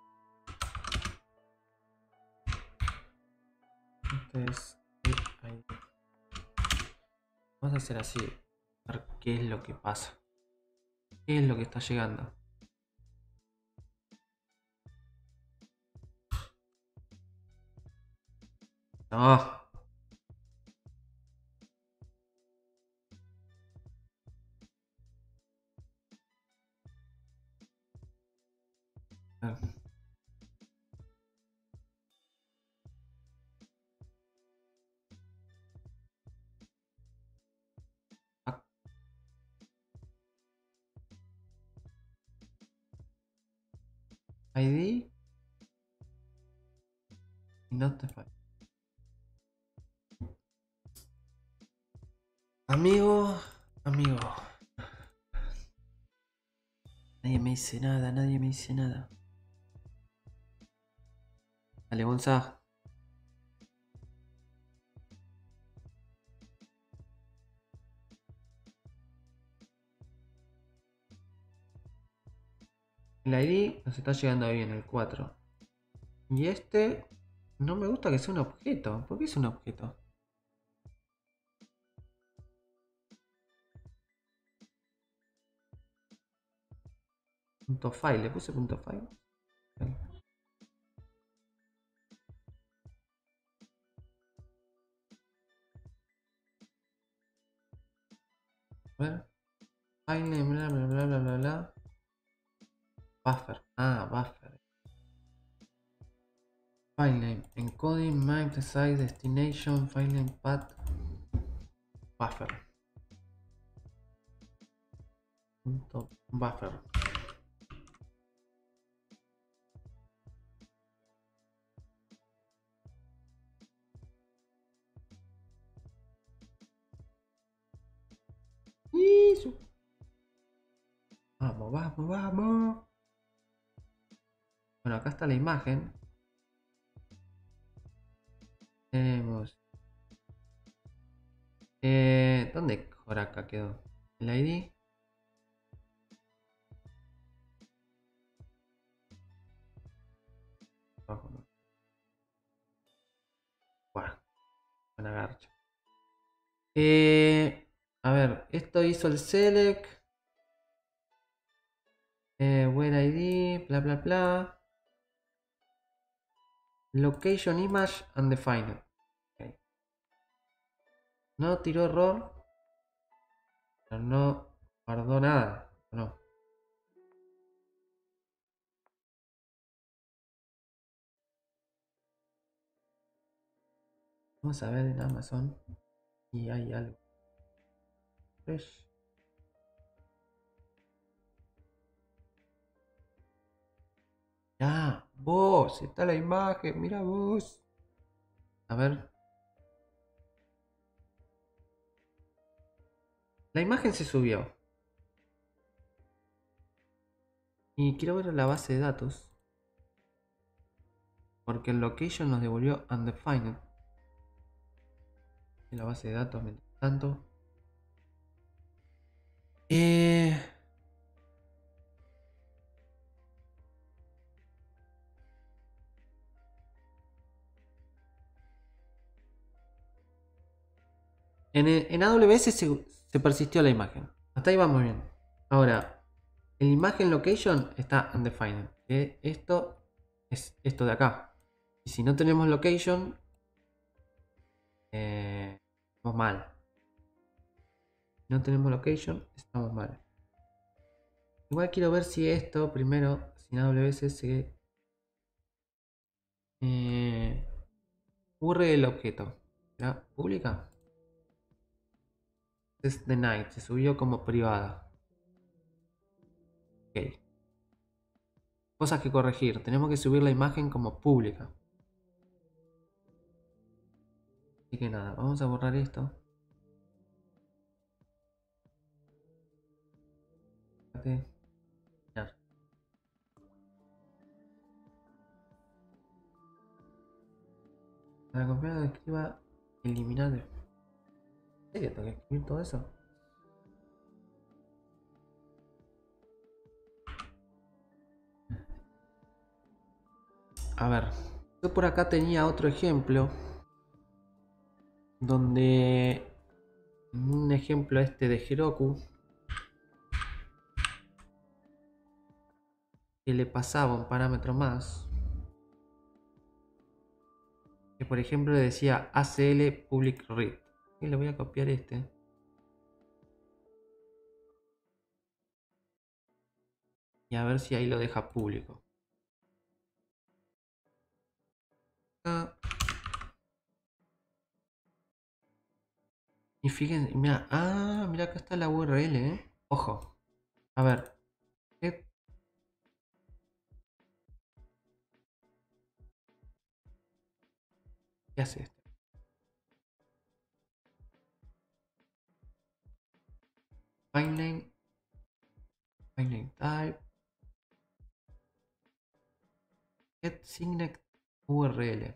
este es el ID. Vamos a hacer así, a ver qué es lo que pasa, qué es lo que está llegando. No. ID y notify. Amigo. Nadie me dice nada, nadie me dice nada. Dale, Gonza. El ID nos está llegando bien, el 4. Y este no me gusta que sea un objeto. ¿Por qué es un objeto? Punto file, le puse punto file. Okay. A ver. File name, bla bla bla bla bla bla. Buffer. Ah, buffer. File name. Encoding, map, size, destination, file name, path. Buffer. Punto buffer. Vamos, vamos, vamos. Bueno, acá está la imagen. Tenemos... ¿dónde Joraka quedó? ¿El ID? Abajo, no. Buah, buena garcha. A ver, esto hizo el select. Where ID, bla bla bla. Location image undefined. Okay. No tiró error. Pero no guardó nada. No. Vamos a ver en Amazon. Y hay algo. Fresh. Ya, vos, está la imagen, mira vos. A ver. La imagen se subió. Y quiero ver la base de datos. Porque el location nos devolvió undefined. En la base de datos, mientras tanto. Eh... En AWS se persistió la imagen. Hasta ahí vamos bien. Ahora, el imagen location está undefined. Que esto es esto de acá. Y si no tenemos location, estamos mal. Si no tenemos location, estamos mal. Igual quiero ver si esto primero, sin AWS, se ocurre el objeto. ¿Ya? ¿Pública? Es the night, se subió como privada. Ok. Cosas que corregir. Tenemos que subir la imagen como pública. Así que nada, vamos a borrar esto. Fíjate. Ya. Para copiar la escriba, eliminar. ¿En serio tengo que escribir todo eso? A ver, yo por acá tenía otro ejemplo. Donde un ejemplo este de Heroku, que le pasaba un parámetro más, que por ejemplo le decía ACL public read, y le voy a copiar este y a ver si ahí lo deja público. Ah, y fíjense, mira, mira acá está la URL, ojo, a ver, ¿qué, qué hace esto? Filename, filename type, get signet URL.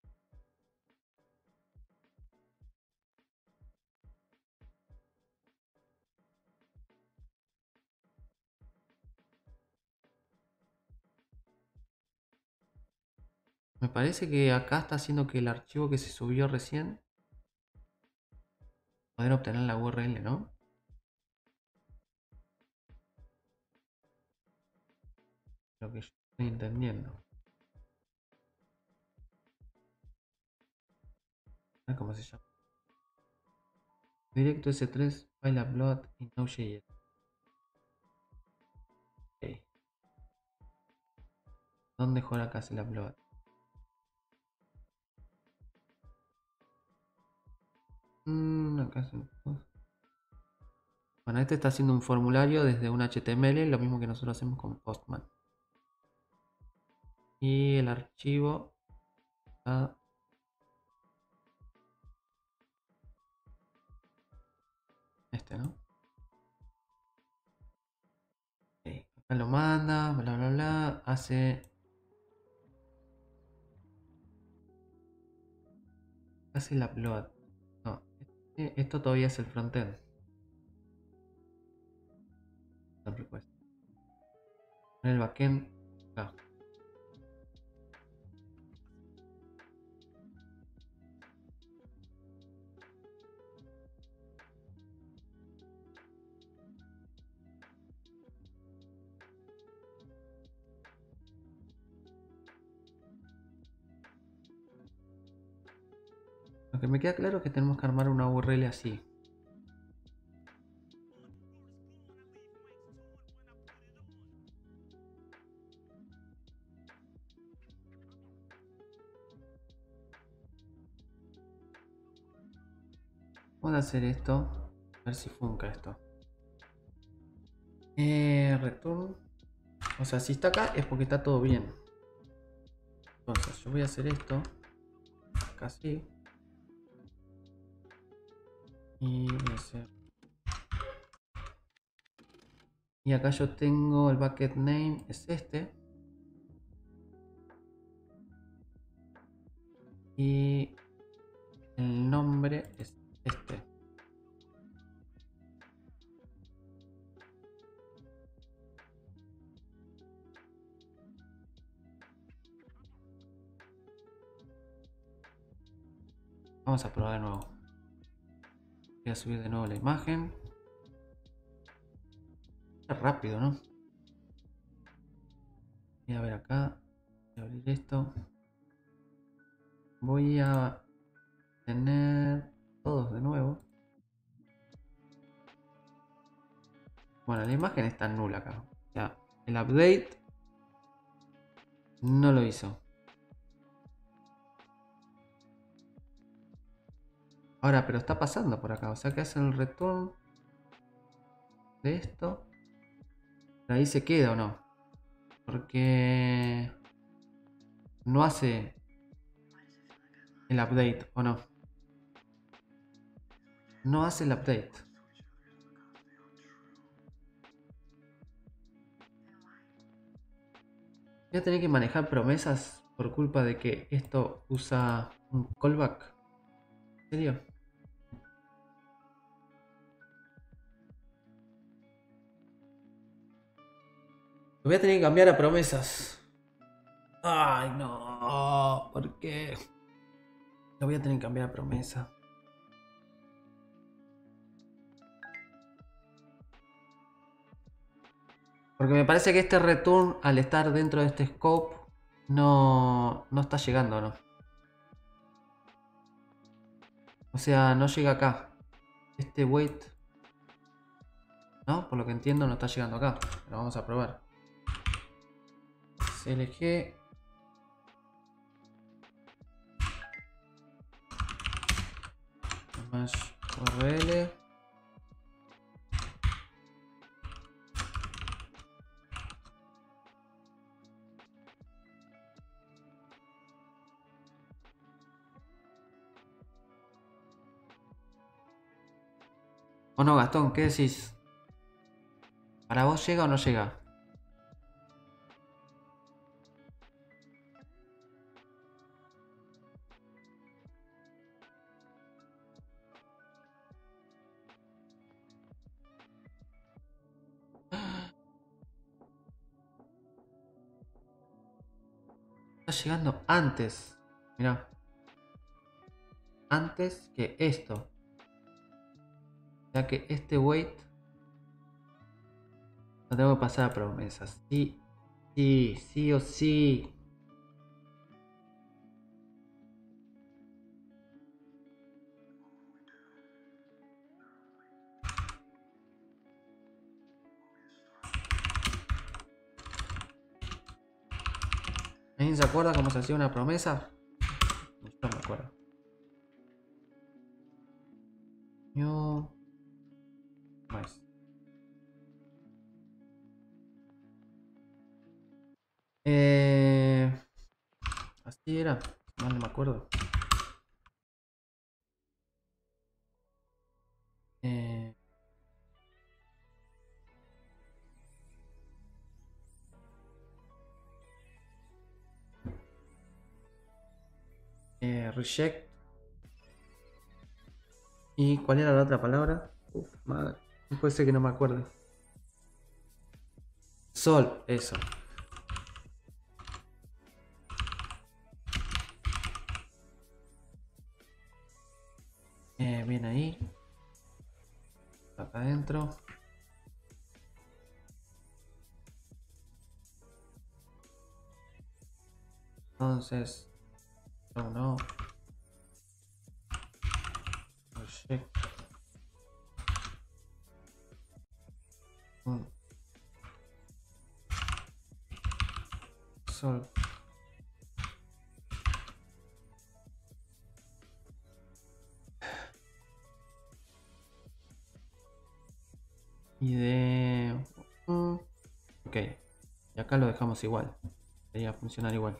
Me parece que acá está haciendo que el archivo que se subió recién poder obtener la URL, ¿no? Lo que yo estoy entendiendo. A ver cómo se llama. Directo S3, file upload y Node.js. Ok. ¿Dónde juega acá el upload? Acá bueno, este está haciendo un formulario desde un HTML, lo mismo que nosotros hacemos con Postman. Y el archivo está... este, ¿no? Ok. Acá lo manda, bla bla bla, hace el upload. No, esto todavía es el frontend. Request. En el backend, acá. Lo que me queda claro es que tenemos que armar una URL así. Vamos a hacer esto. A ver si funca esto. Return. O sea, si está acá es porque está todo bien. Entonces, yo voy a hacer esto. Acá sí. Y voy a hacer. Y acá yo tengo el bucket name, es este. Y el nombre es este. Vamos a probar de nuevo. Voy a subir de nuevo la imagen. Está rápido, ¿no? Voy a ver acá. Voy a abrir esto. Voy a tener todos de nuevo. Bueno, la imagen está nula acá. O sea, el update no lo hizo. Ahora, pero está pasando por acá. O sea que hace el return de esto. Pero ahí se queda o no. Porque no hace el update o no. No hace el update. Voy a tener que manejar promesas por culpa de que esto usa un callback. ¿En serio? Lo voy a tener que cambiar a promesas. Ay, no. ¿Por qué? Lo voy a tener que cambiar a promesa. Porque me parece que este return, al estar dentro de este scope, no está llegando, ¿no? O sea, no llega acá. Este wait, ¿no? Por lo que entiendo, no está llegando acá. Pero vamos a probar. CLG. Más URL. ¿O no, Gastón? ¿Qué decís? ¿Para vos llega o no llega? Está llegando antes. Mirá. Antes que esto. Ya que este wait lo tengo que pasar a promesas. Sí, sí, sí o sí. ¿Alguien se acuerda cómo se hacía una promesa? No me acuerdo. New. Más. Así era. No me acuerdo. Eh, reject. ¿Y cuál era la otra palabra? Uf, madre. Puede ser que no me acuerde. Sol, eso. Bien ahí. Acá adentro. Entonces, no. Reject. Sol. Y de... ok. Y acá lo dejamos igual. Debería funcionar igual.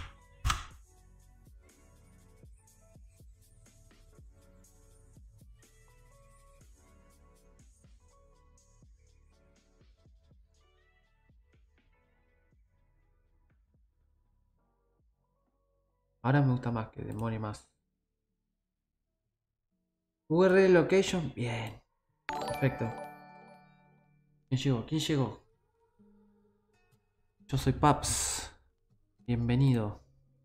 Ahora me gusta más, que demore más. URL location. Bien. Perfecto. ¿Quién llegó? ¿Quién llegó? Yo soy Paps. Bienvenido.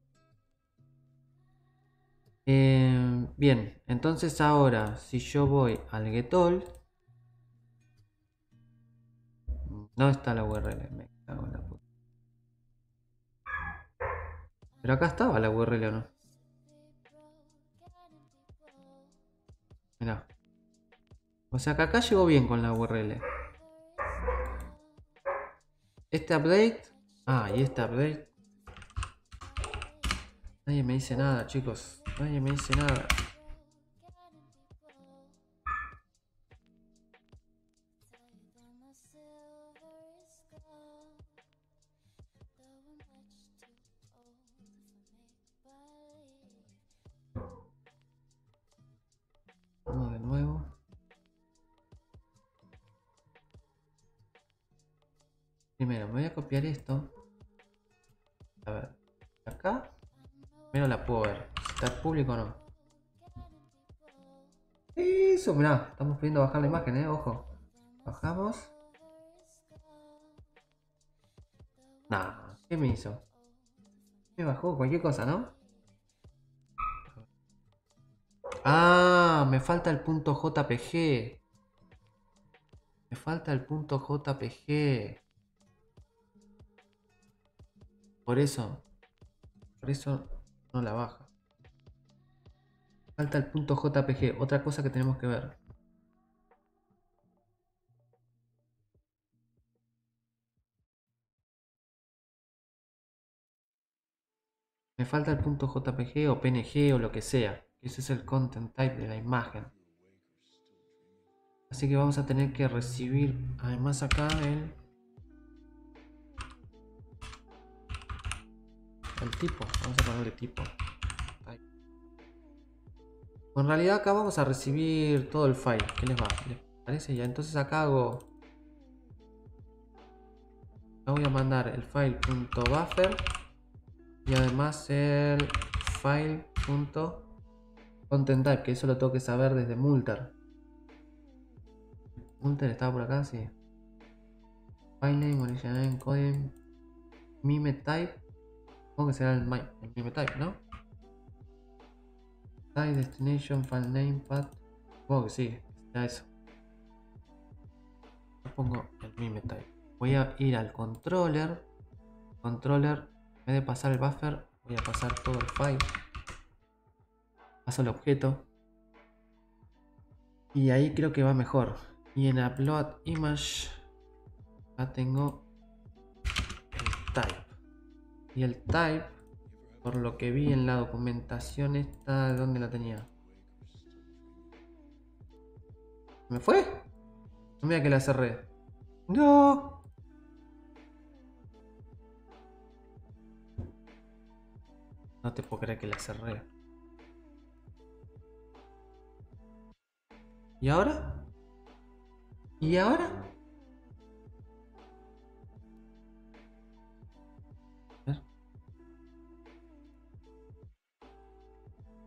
Bien, entonces ahora si yo voy al getol, no está la URL, me cago en la puta. Pero acá estaba la URL, ¿o no? Mirá. O sea que acá llegó bien con la URL. Este update. Ah, y este update. Nadie me dice nada, chicos. Nadie me dice nada. Vamos de nuevo. Primero, me voy a copiar esto. A ver. Acá. Primero la puedo ver. Si está público o no. Eso, mirá. Estamos pudiendo bajar la imagen, ojo. Bajamos. Nah, ¿qué me hizo? Me bajó cualquier cosa, ¿no? Ah, me falta el punto JPG. Me falta el punto JPG. Por eso no la baja. Falta el punto JPG. Otra cosa que tenemos que ver. Me falta el punto JPG o PNG o lo que sea. Ese es el content type de la imagen. Así que vamos a tener que recibir además acá el tipo. Vamos a ponerle tipo. En realidad acá vamos a recibir todo el file. ¿Qué les va? ¿Les parece? Ya entonces acá hago... voy a mandar el file.buffer y además el file.contentType, que eso lo tengo que saber desde Multer. Multer estaba por acá, sí. Filename, original encoding, mimetype. Supongo que será el mimetype, ¿no? Type, destination, filename, path. Supongo que sí, será eso. Yo pongo el mimetype. Voy a ir al controller. Controller, en vez de pasar el buffer, voy a pasar todo el file. Paso el objeto. Y ahí creo que va mejor. Y en upload image, acá tengo el type. Y el type, por lo que vi en la documentación esta, ¿de dónde la tenía? ¿Me fue? No, mira que la cerré. No. No te puedo creer que la cerré. ¿Y ahora? ¿Y ahora? A ver.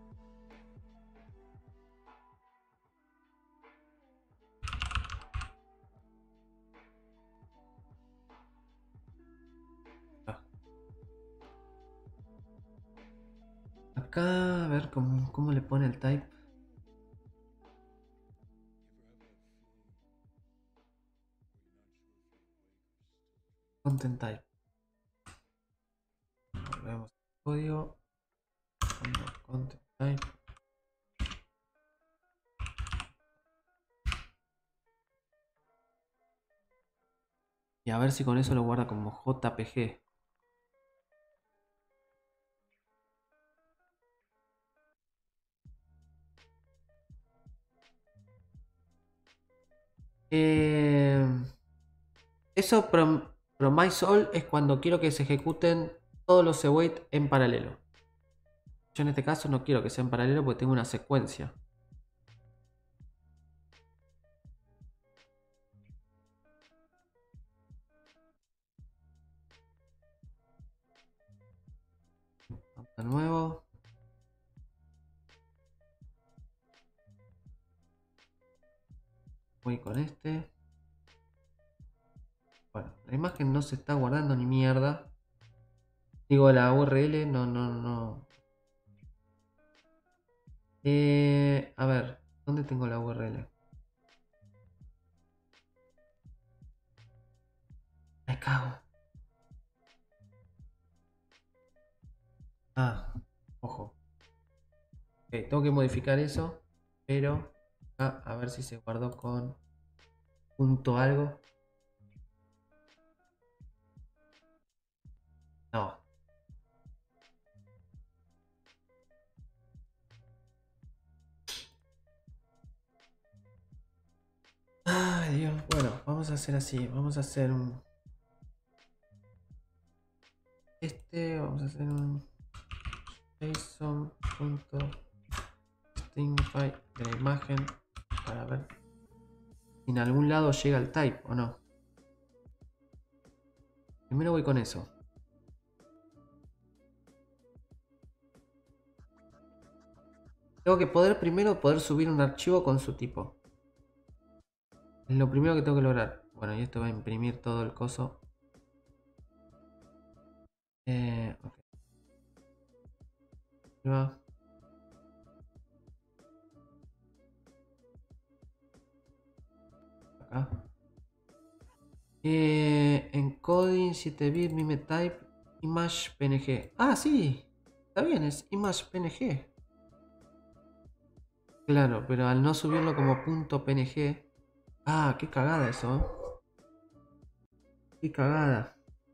Acá, a ver cómo le pone el type. Content type. Volvemos al código. Content type. Y a ver si con eso lo guarda como JPG. Eso promise all es cuando quiero que se ejecuten todos los await en paralelo. Yo en este caso no quiero que sea en paralelo porque tengo una secuencia. De nuevo. Voy con este. Bueno, la imagen no se está guardando ni mierda. Digo, la URL no. A ver, ¿dónde tengo la URL? Me cago. Ah, ojo. Ok, tengo que modificar eso. Pero a ver si se guardó con punto algo. No. Ay, Dios. Bueno, vamos a hacer así. Vamos a hacer un... vamos a hacer un JSON.stingify de la imagen para ver si en algún lado llega el type o no. Primero voy con eso. Tengo que primero poder subir un archivo con su tipo. Es lo primero que tengo que lograr. Bueno, y esto va a imprimir todo el coso. Ok. Va. Acá. Encoding 7 bit mime type image png. Ah, sí. Está bien, es image png. Claro, pero al no subirlo como punto png. Ah, qué cagada eso, ¿eh? Qué cagada.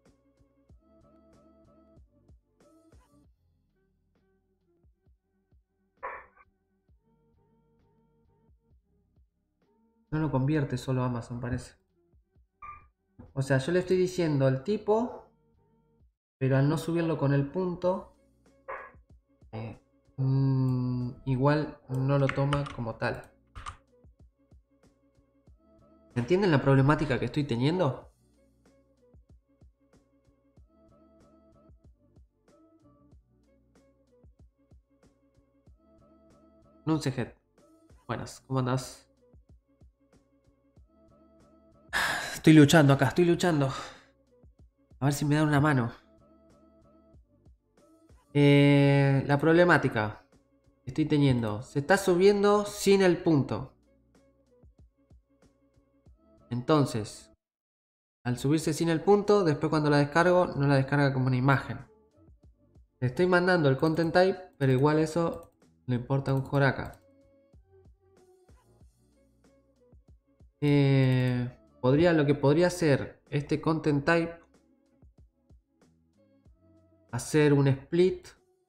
No lo convierte solo Amazon, parece. O sea, yo le estoy diciendo el tipo, pero al no subirlo con el punto, igual no lo toma como tal. ¿Entienden la problemática que estoy teniendo? Nuncehead. Buenas, ¿cómo andás? Estoy luchando acá, estoy luchando. A ver si me dan una mano. La problemática que estoy teniendo. Se está subiendo sin el punto. Entonces, al subirse sin el punto, después cuando la descargo, no la descarga como una imagen. Le estoy mandando el content type, pero igual eso le importa un joraca. Lo que podría hacer este content type, hacer un split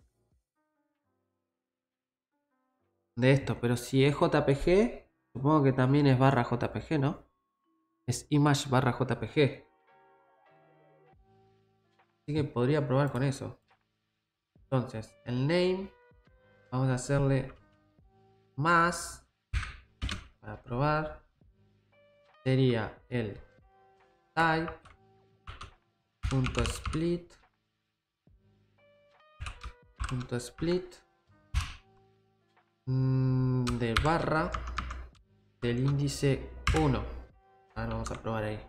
de esto, pero si es JPG, supongo que también es barra JPG, ¿no? Es image barra JPG. Así que podría probar con eso. Entonces, el name, vamos a hacerle más para probar. Sería el type.split de barra del índice 1. Ahora vamos a probar ahí.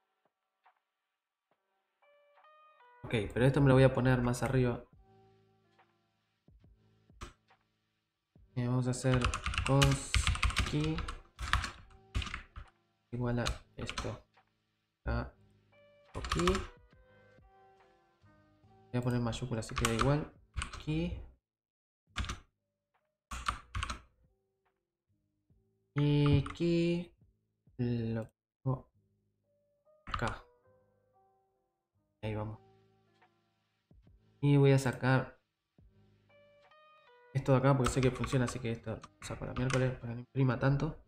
Ok, pero esto me lo voy a poner más arriba. Vamos a hacer const_key igual a esto. Acá, aquí. Voy a poner mayúscula así queda igual. Aquí. Y aquí lo pongo acá. Ahí vamos. Y voy a sacar esto de acá porque sé que funciona, así que esto lo saco la miércoles para que no imprima tanto.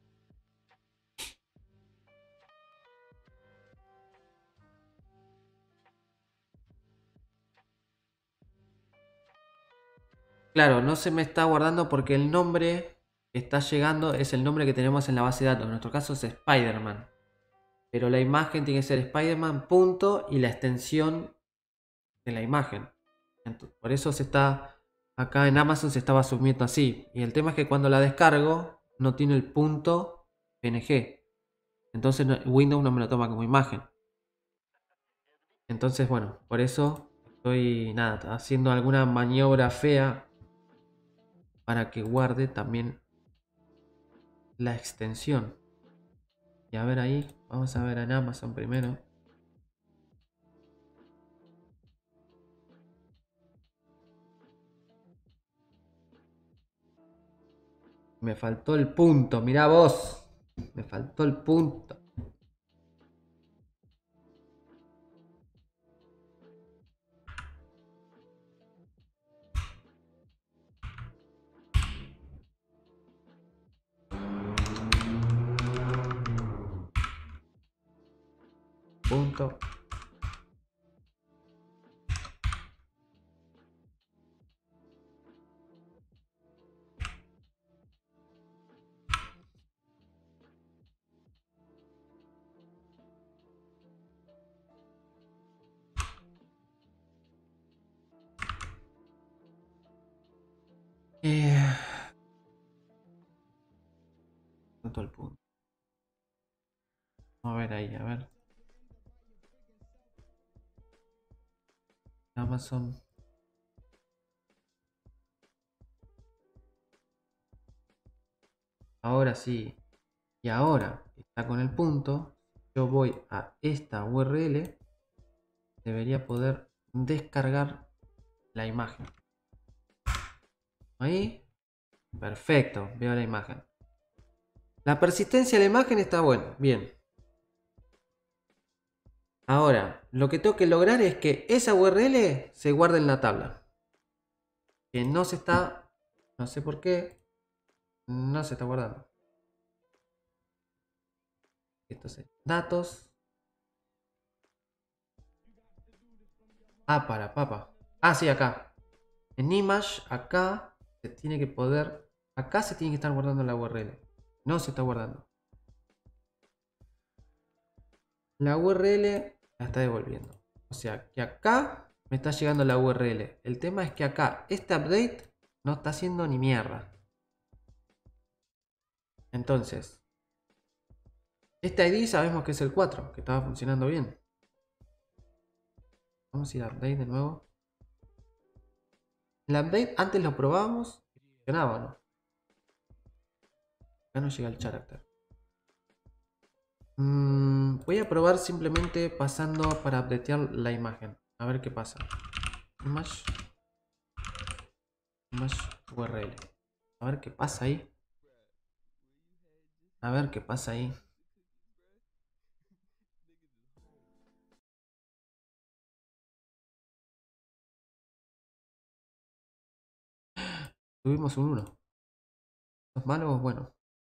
Claro, no se me está guardando porque el nombre que está llegando es el nombre que tenemos en la base de datos. En nuestro caso es Spider-Man. Pero la imagen tiene que ser Spider-Man punto y la extensión de la imagen. Entonces, por eso se está acá en Amazon se estaba subiendo así. Y el tema es que cuando la descargo no tiene el punto PNG. Entonces Windows no me lo toma como imagen. Entonces bueno, por eso estoy nada, haciendo alguna maniobra fea para que guarde también la extensión. Y a ver ahí, vamos a ver en Amazon primero. Me faltó el punto, mirá vos. Me faltó el punto. Punto. Eh, faltó el punto. Vamos a ver ahí, a ver. Amazon. Ahora sí. Y ahora que está con el punto, yo voy a esta URL. Debería poder descargar la imagen. Ahí. Perfecto. Veo la imagen. La persistencia de la imagen está bueno. Bien. Ahora, lo que tengo que lograr es que esa URL se guarde en la tabla. Que no se está... No sé por qué. No se está guardando. Entonces, datos. Ah, para, papa. Ah, sí, acá. En image, acá se tiene que poder... Acá se tiene que estar guardando la URL. No se está guardando. La URL la está devolviendo. O sea, que acá me está llegando la URL. El tema es que acá, este update no está haciendo ni mierda. Entonces, este ID sabemos que es el 4, que estaba funcionando bien. Vamos a ir a update de nuevo. El update antes lo probábamos y funcionaba, ¿no? Acá no llega el character. Voy a probar simplemente pasando para updatear la imagen. A ver qué pasa. Image URL. A ver qué pasa ahí. A ver qué pasa ahí. Tuvimos un 1. ¿Es malo o bueno?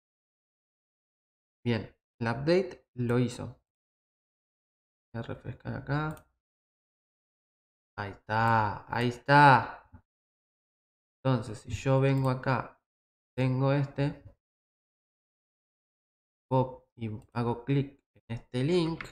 Bien. El update lo hizo. Voy a refrescar acá. Ahí está. Ahí está. Entonces, si yo vengo acá, tengo este. Y hago clic en este link.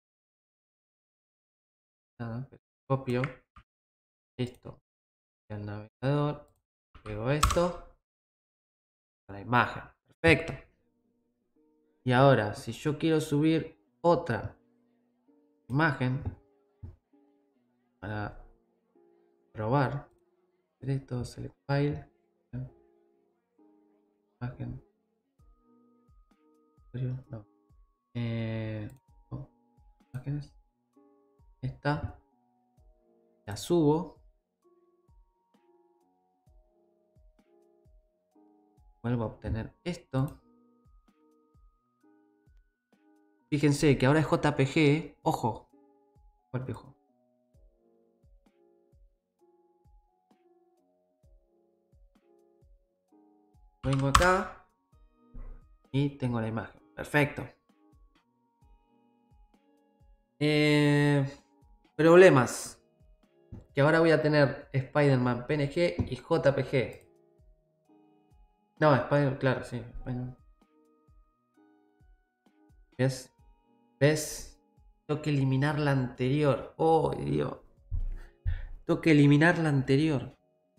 Nada, copio esto al navegador. Pego esto a la imagen. Perfecto. Y ahora, si yo quiero subir otra imagen para probar, esto, select file, Imagen. No. No. Imágenes. Esta. La subo. Vuelvo a obtener esto. Fíjense que ahora es JPG. Ojo. Golpe, ojo. Vengo acá. Y tengo la imagen. Perfecto. Problemas. Que ahora voy a tener Spider-Man PNG y JPG. No, Spider-Man, claro, sí. ¿Ves? ¿Ves? Tengo que eliminar la anterior. Oh, Dios. Tengo que eliminar la anterior.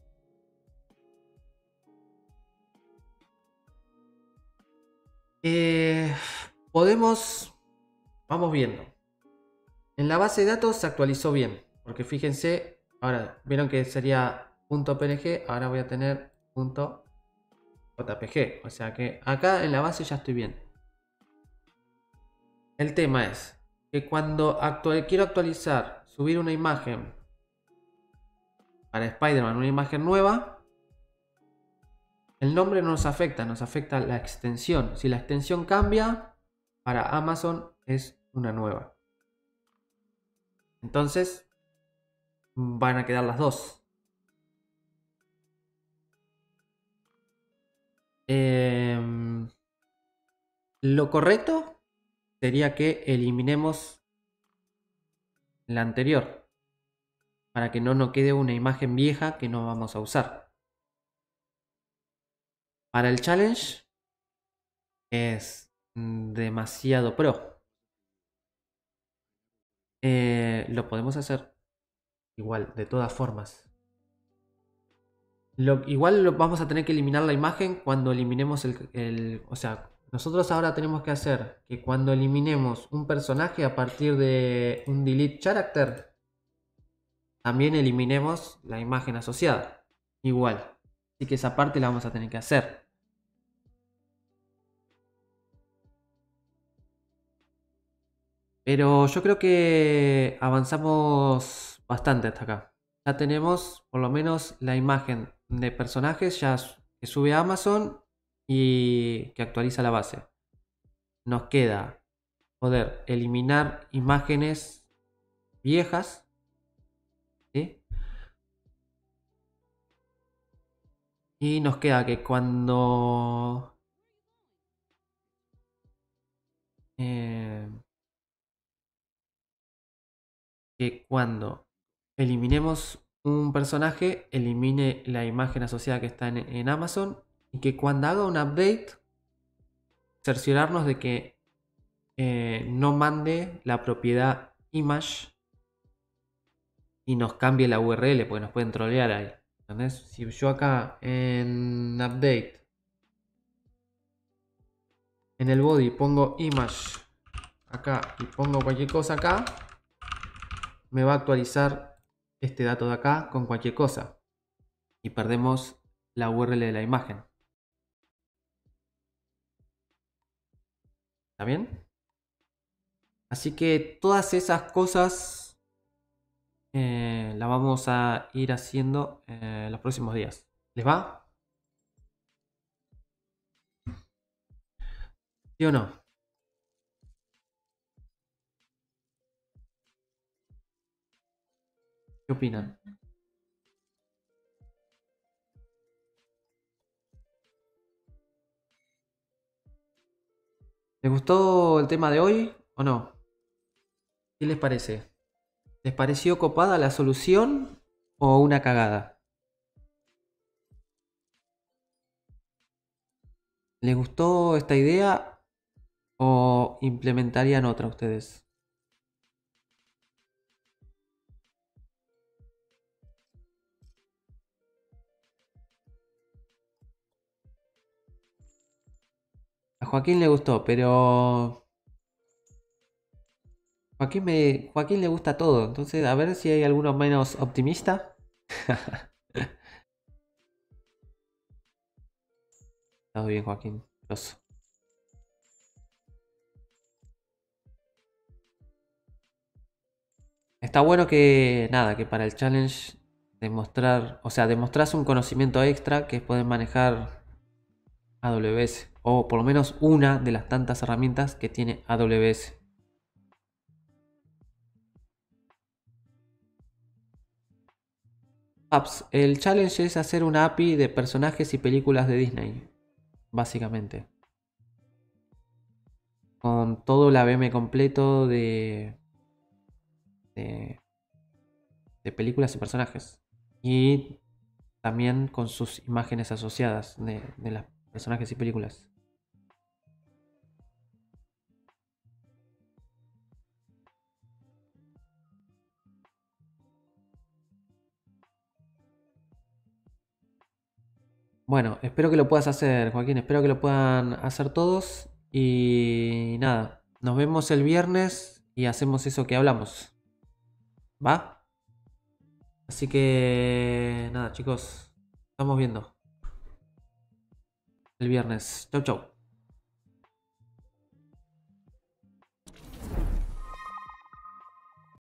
Podemos... Vamos viendo. En la base de datos se actualizó bien. Porque fíjense, ahora vieron que sería .png, ahora voy a tener .jpg. O sea que acá en la base ya estoy bien. El tema es que cuando quiero actualizar, subir una imagen para Spider-Man, una imagen nueva, el nombre no nos afecta la extensión. Si la extensión cambia, para Amazon es una nueva. Entonces, van a quedar las dos. Lo correcto sería que eliminemos la anterior, para que no nos quede una imagen vieja que no vamos a usar. Para el challenge es demasiado pro. Lo podemos hacer igual, de todas formas. Igual vamos a tener que eliminar la imagen cuando eliminemos o sea, nosotros ahora tenemos que hacer que cuando eliminemos un personaje a partir de un delete character, también eliminemos la imagen asociada. Igual. Así que esa parte la vamos a tener que hacer. Pero yo creo que avanzamos bastante hasta acá. Ya tenemos por lo menos la imagen de personajes ya que sube a Amazon y que actualiza la base. Nos queda poder eliminar imágenes viejas, ¿sí? Y nos queda que cuando eliminemos un personaje, elimine la imagen asociada que está en Amazon, y que cuando haga un update, cerciorarnos de que no mande la propiedad image y nos cambie la URL, porque nos pueden trolear ahí. ¿Entendés? Si yo acá en update, en el body pongo image acá y pongo cualquier cosa acá, me va a actualizar este dato de acá con cualquier cosa y perdemos la URL de la imagen. ¿Está bien? Así que todas esas cosas las vamos a ir haciendo los próximos días. ¿Les va? ¿Sí o no? ¿Qué opinan? ¿Les gustó el tema de hoy o no? ¿Qué les parece? ¿Les pareció copada la solución o una cagada? ¿Les gustó esta idea o implementarían otra ustedes? A Joaquín le gustó, pero Joaquín le gusta todo. Entonces, a ver si hay alguno menos optimista. Todo bien, Joaquín. Grosso. Está bueno que, nada, que para el challenge demostrar, o sea, demostrás un conocimiento extra que es poder manejar AWS, o por lo menos una de las tantas herramientas que tiene AWS. Apps. El challenge es hacer una API de personajes y películas de Disney, básicamente. Con todo el AVM completo de, de películas y personajes. Y también con sus imágenes asociadas de las personajes y películas. Bueno, espero que lo puedas hacer, Joaquín. Espero que lo puedan hacer todos. Y nada, nos vemos el viernes y hacemos eso que hablamos. ¿Va? Así que nada, chicos. Estamos viendo el viernes. Chau, chau.